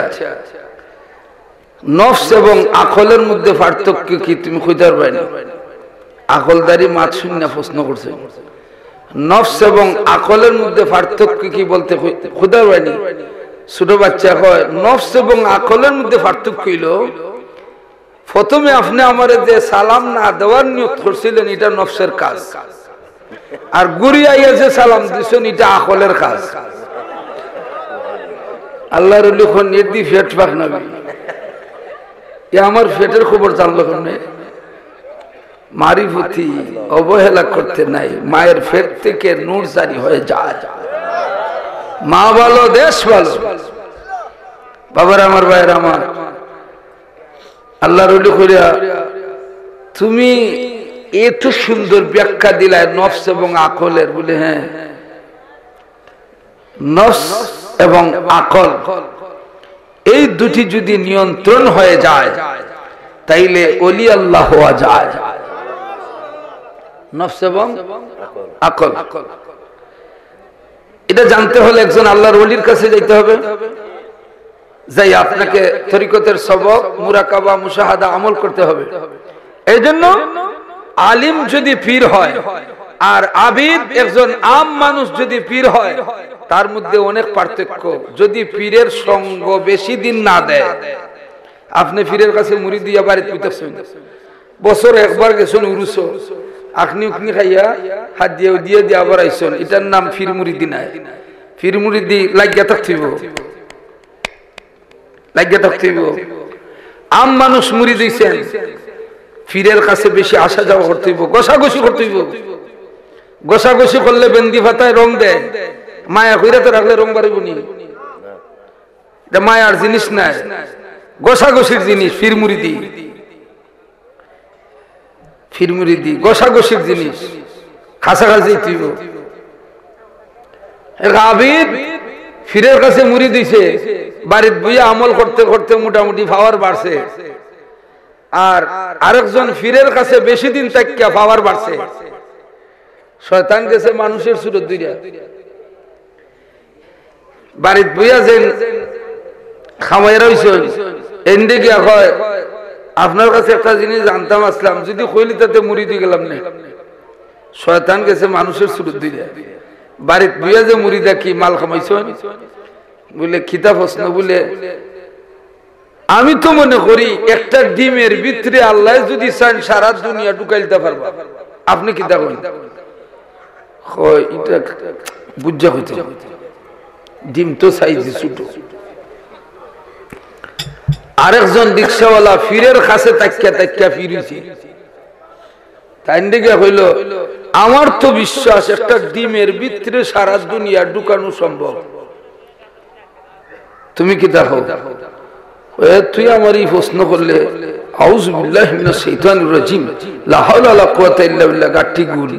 নফস এবং আকলের মধ্যে পার্থক্য কি তুমি কইতে পারবে না? আকলদারি মাত শূন্য প্রশ্ন করছে। নফস এবং আকলের মধ্যে পার্থক্য কি বলতে কইতে পারবে না? ছোট বাচ্চা কয় নফস এবং আকলের মধ্যে পার্থক্য হইল, প্রথমে আপনি আমার যে সালাম না দেওয়ার নিয়ত করছিলেন এটা নফসের কাজ, আর গুরিয়াইয়া যে সালাম দিছেন এটা আকলের কাজ। আল্লাহর ওলি কোন নির্দি ফেট পাক নবী, এ আমার ফেটের খবর জানলো কেমনে? মারিফতি অবহেলা করতে নাই, মায়ের ফেট থেকে নূর জারি হয়ে যায়। মা ভালো, দেশ ভালো। বাবার আমার, ভাইয়ের আমার, আল্লাহর ওলি কইরা তুমি এত সুন্দর ব্যাখ্যা দিলায় নফস এবং আকলের। বলে হ্যাঁ, নফস এবং আকল এই দুটি যদি নিয়ন্ত্রণ হয়ে যায় তাইলে ওলি আল্লাহ হওয়া যায়। নফস এবং আকল, এটা জানতে হলে একজন আল্লাহর ওলির কাছে যাইতে হবে। যাই আপনাকে তরিকতের সবক, মুরাকাবা, মুশাহাদা আমল করতে হবে। এই জন্য আলিম যদি পীর হয় আর আবিদ একজন আম মানুষ যদি পীর হয়, তার মধ্যে অনেক পার্থক্য। যদি পীরের সঙ্গ বেশি দিন না দেয়, আপনি পীরের কাছে মুড়ি দিয়া বাড়িতে পিতেছেন, বছর একবার গেছেন উরুস, আখনি উখনি খাইয়া হাত দিয়ে দিয়ে দিয়ে আবার আইসন, এটার নাম ফির মুরিদি নাই। ফির মুরিদি লাগিয়া থাকতিব, লাগিয়া থাকতিব। আম মানুষ মুড়ি দিয়েছেন, ফিরের কাছে বেশি আসা যাওয়া করতে হইব, গোসাগোসি করতে হইব। গোসাগোসি করলে বেন্দি ফাতায় রং দেয়, মায়া কইরা তো রাখলে রং বাড়িব নি? এটা মায়ার জিনিস নাই, গোসাগোসির জিনিস। ফির মুরিদি, ফির মুরিদি গোসাগোসির জিনিস, কাছাকাছি হইব। আবিদ ফিরের কাছে মুড়ি দিছে, বাড়ির বইয়া আমল করতে করতে মোটামুটি পাওয়ার বাড়ছে। আর আরেকজন ফিরের কাছে বেশি দিন তাকিয়া পাওয়ার বাড়ছে। শয়তান গেছে মানুষের সুরত দুইটা। বাড়ির বইয়া যেন খামাইরা হইছেন, এন্ডে গিয়া হয় আপনার কাছে একটা জিনিস জানতাম আসলাম, যদি কইলি তাতে মুড়ি দিয়ে গেলাম না। শয়তান গেছে মানুষের সুরত দুইটা। বাড়ির বইয়া যে মুড়িদা কি মাল খামাইছেন বলে খিতা প্রশ্ন। বলে আমি তো মনে করি একটা ডিমের ভিতরে আল্লাহ যদি চান সারা দুনিয়া ঢুকাইতে পারবা। আপনি কি দেখেন? এটা বুঝা হইতে, ডিম তো সাইজে ছোট। আরেকজন রিক্সাওয়ালা ফিরের কাছে তাকিয়া তাকিয়া ফিরেছে, তাই দিকে হইল আমার তো বিশ্বাস একটা ডিমের ভিতরে সারা দুনিয়া ঢুকানো সম্ভব। তুমি কি দেখো? তুই আমার এই প্রশ্ন করলে আউযু বিল্লাহি মিনাশ শাইতানির রাজিম, লা হাওলা ওয়ালা কুওয়াতা ইল্লা বিল্লাহ, গাঠি গুল।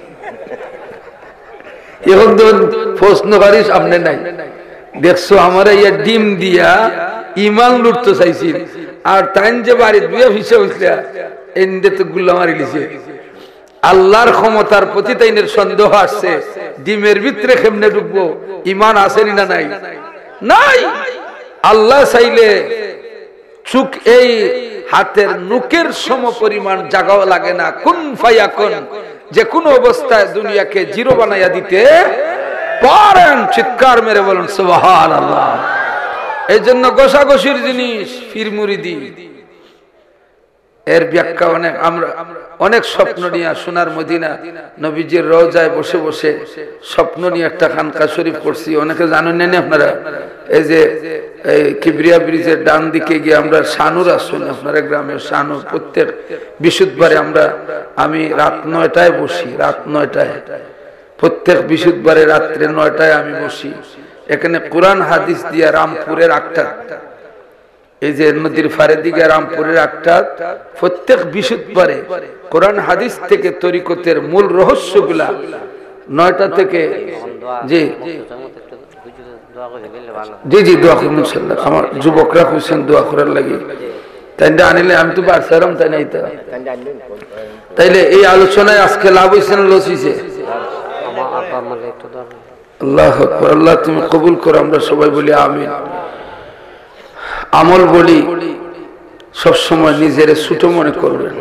এখন তো প্রশ্নকারী সামনে নাই, দেখছো আমার এই ডিম দিয়া ইমান লুটতে চাইছি, আর তাই যে বাড়ির বিয়ে ভিসে হইছে এন্ডে তো গুল্লা মারি লিছে। আল্লাহর ক্ষমতার প্রতি তাইনের সন্দেহ আসছে, ডিমের ভিতরে কেমনে ঢুকবো? ইমান আসেনি না নাই? নাই। আল্লাহ চাইলে চুক এই হাতের নুকের সম পরিমাণ জাগাও লাগে না, কুন ফায়াকুন, যে কোনো অবস্থায় দুনিয়াকে জিরো বানাইয়া দিতে পারেন। চিৎকার মেরে বলেন সুবহানাল্লাহ। এই জন্য গোসাগোসির জিনিস ফির মুরিদি, এর ব্যাখ্যা অনেক। আমরা অনেক স্বপ্ন নিয়ে সোনার মদিনা নবীজির রওজায় বসে বসে স্বপ্ন নিয়ে একটা খানকা শরীফ করছি। অনেকে জানেন না আপনারা, এই যে এই কিবরিয়া ব্রিজের ডান দিকে গিয়ে আমরা শানুর আসুন, আপনারা গ্রামের শানুর, প্রত্যেক বৃহস্পতিবারে আমরা আমি রাত নয়টায় বসি, রাত নয়টায় প্রত্যেক বৃহস্পতিবারে রাত্রে নয়টায় আমি বসি। এখানে কোরআন হাদিস দিয়া রামপুরের আটটা, এই যে নদীর ফারে দিকে রামপুরের একটা, প্রত্যেক বৃহস্পতিবারে কোরআন হাদিস থেকে তরিকতের মূল রহস্যগুলা নয়টা থেকে। জি জি জি দোয়া করুন ইনশাআল্লাহ। আমার যুবকরা খুঁজছেন দোয়া করার লাগি, তাই আনিলে আমি তো বাড়ছিলাম, তাই নাই? তাইলে এই আলোচনায় আজকে লাভ হয়েছে না লস হয়েছে? আল্লাহু আকবার। আল্লাহ তুমি কবুল করো, আমরা সবাই বলি আমিন। আমল বলি সবসময় নিজের ছোট মনে করবেন,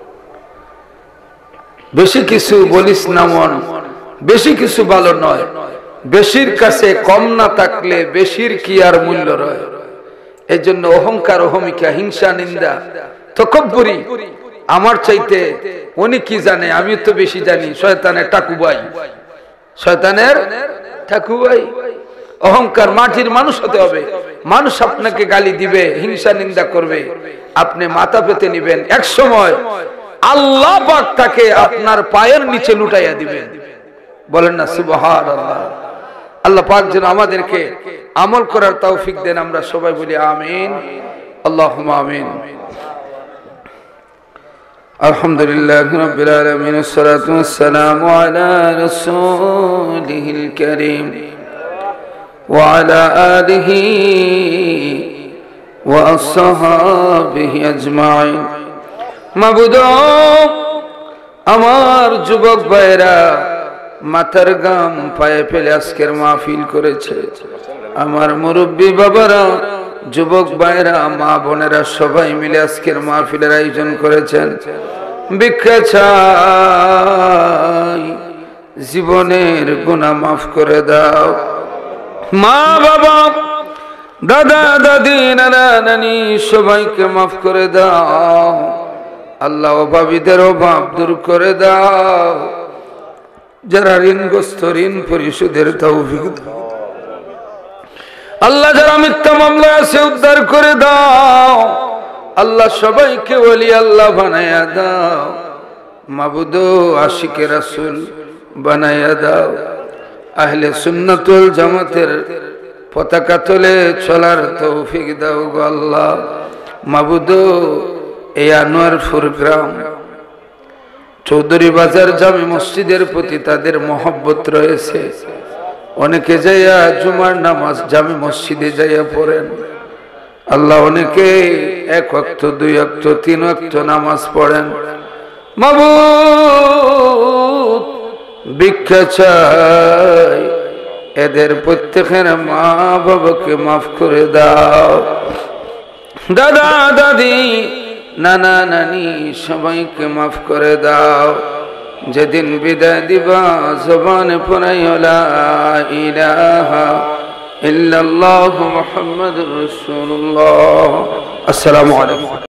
বেশি কিছু বলিস না মন, বেশি কিছু ভালো নয়। বেশির কাছে কম না থাকলে বেশির কি আর মূল্য রয়। এই জন্য অহংকার, অহমিকা, হিংসা, নিন্দা, তকব্বুরি, আমার চাইতে উনি কি জানে, আমি তো বেশি জানি, শয়তানের টাকুবাই, শয়তানের ঠাকুবাই। অহংকার, মাটির মানুষ হতে হবে। মানুষ আপনাকে গালি দিবে, হিংসা নিন্দা করবে, আপনি মাথা পেতে নিবেন। এক সময় আল্লাহ পাক তাকে আপনার পায়ের নিচে লুটাইয়া দিবেন। বলেন না সুবহানাল্লাহ। আল্লাহ পাক যেন আমাদেরকে আমল করার তৌফিক দেন। আমরা সবাই বলি আমিন, আল্লাহুম্মা আমিন। আলহামদুলিল্লাহি রাব্বিল আলামিন, আসসালাতু ওয়াসসালামু আলা রাসূলিহিল কারীম ওয়া আলা আলিহি ওয়া আসহাবিহি আজমাইন। মাবুদ, আমার যুবক ভাইরা মাথার গাম পায়ে ফেলে আজকের মাহফিল করেছে। আমার মুরব্বী বাবারা, যুবক ভাইরা, মা বোনেরা সবাই মিলে আজকের মাহফিলের আয়োজন করেছেন। ভিক্ষা চাই, জীবনের গুনাহ মাফ করে দাও। মা বাবা, দাদা দাদি, নানা নানি সবাইকে মাফ করে দাও। আল্লাহ অভাবীদের অভাব দূর করে দাও। যারা ঋণগ্রস্ত ঋণ পরিশোধের তৌফিক দাও। আল্লাহ যারা মিথ্যা মামলা আছে উদ্ধার করে দাও। আল্লাহ সবাইকে ওলি আল্লাহ বানায়া দাও। মাবুদ, আশিকে রাসূল বানায়া দাও। আহলে সুন্নাত ওয়াল জামাতের পতাকা তলে চলার তৌফিক দাও গো আল্লাহ। মাবুদ, এই আনোয়ারপুর গ্রাম চৌধুরী বাজার জামে মসজিদের প্রতি তাদের মহব্বত রয়েছে। অনেকে যাইয়া জুমার নামাজ জামে মসজিদে যাইয়া পড়েন। আল্লাহ অনেকে এক ওয়াক্ত, দুই ওয়াক্ত, তিন ওয়াক্ত নামাজ পড়েন। মাবুদ, ভিক্ষা চাই, এদের প্রত্যেকের মা বাবাকে মাফ করে দাও। দাদা দাদি, নানা নানি সবাইকে মাফ করে দাও। যেদিন বিদায় দিবা জবানে পড়াইও লা ইলাহা ইল্লাল্লাহু মুহাম্মাদুর রাসূলুল্লাহ। আসসালামু আলাইকুম।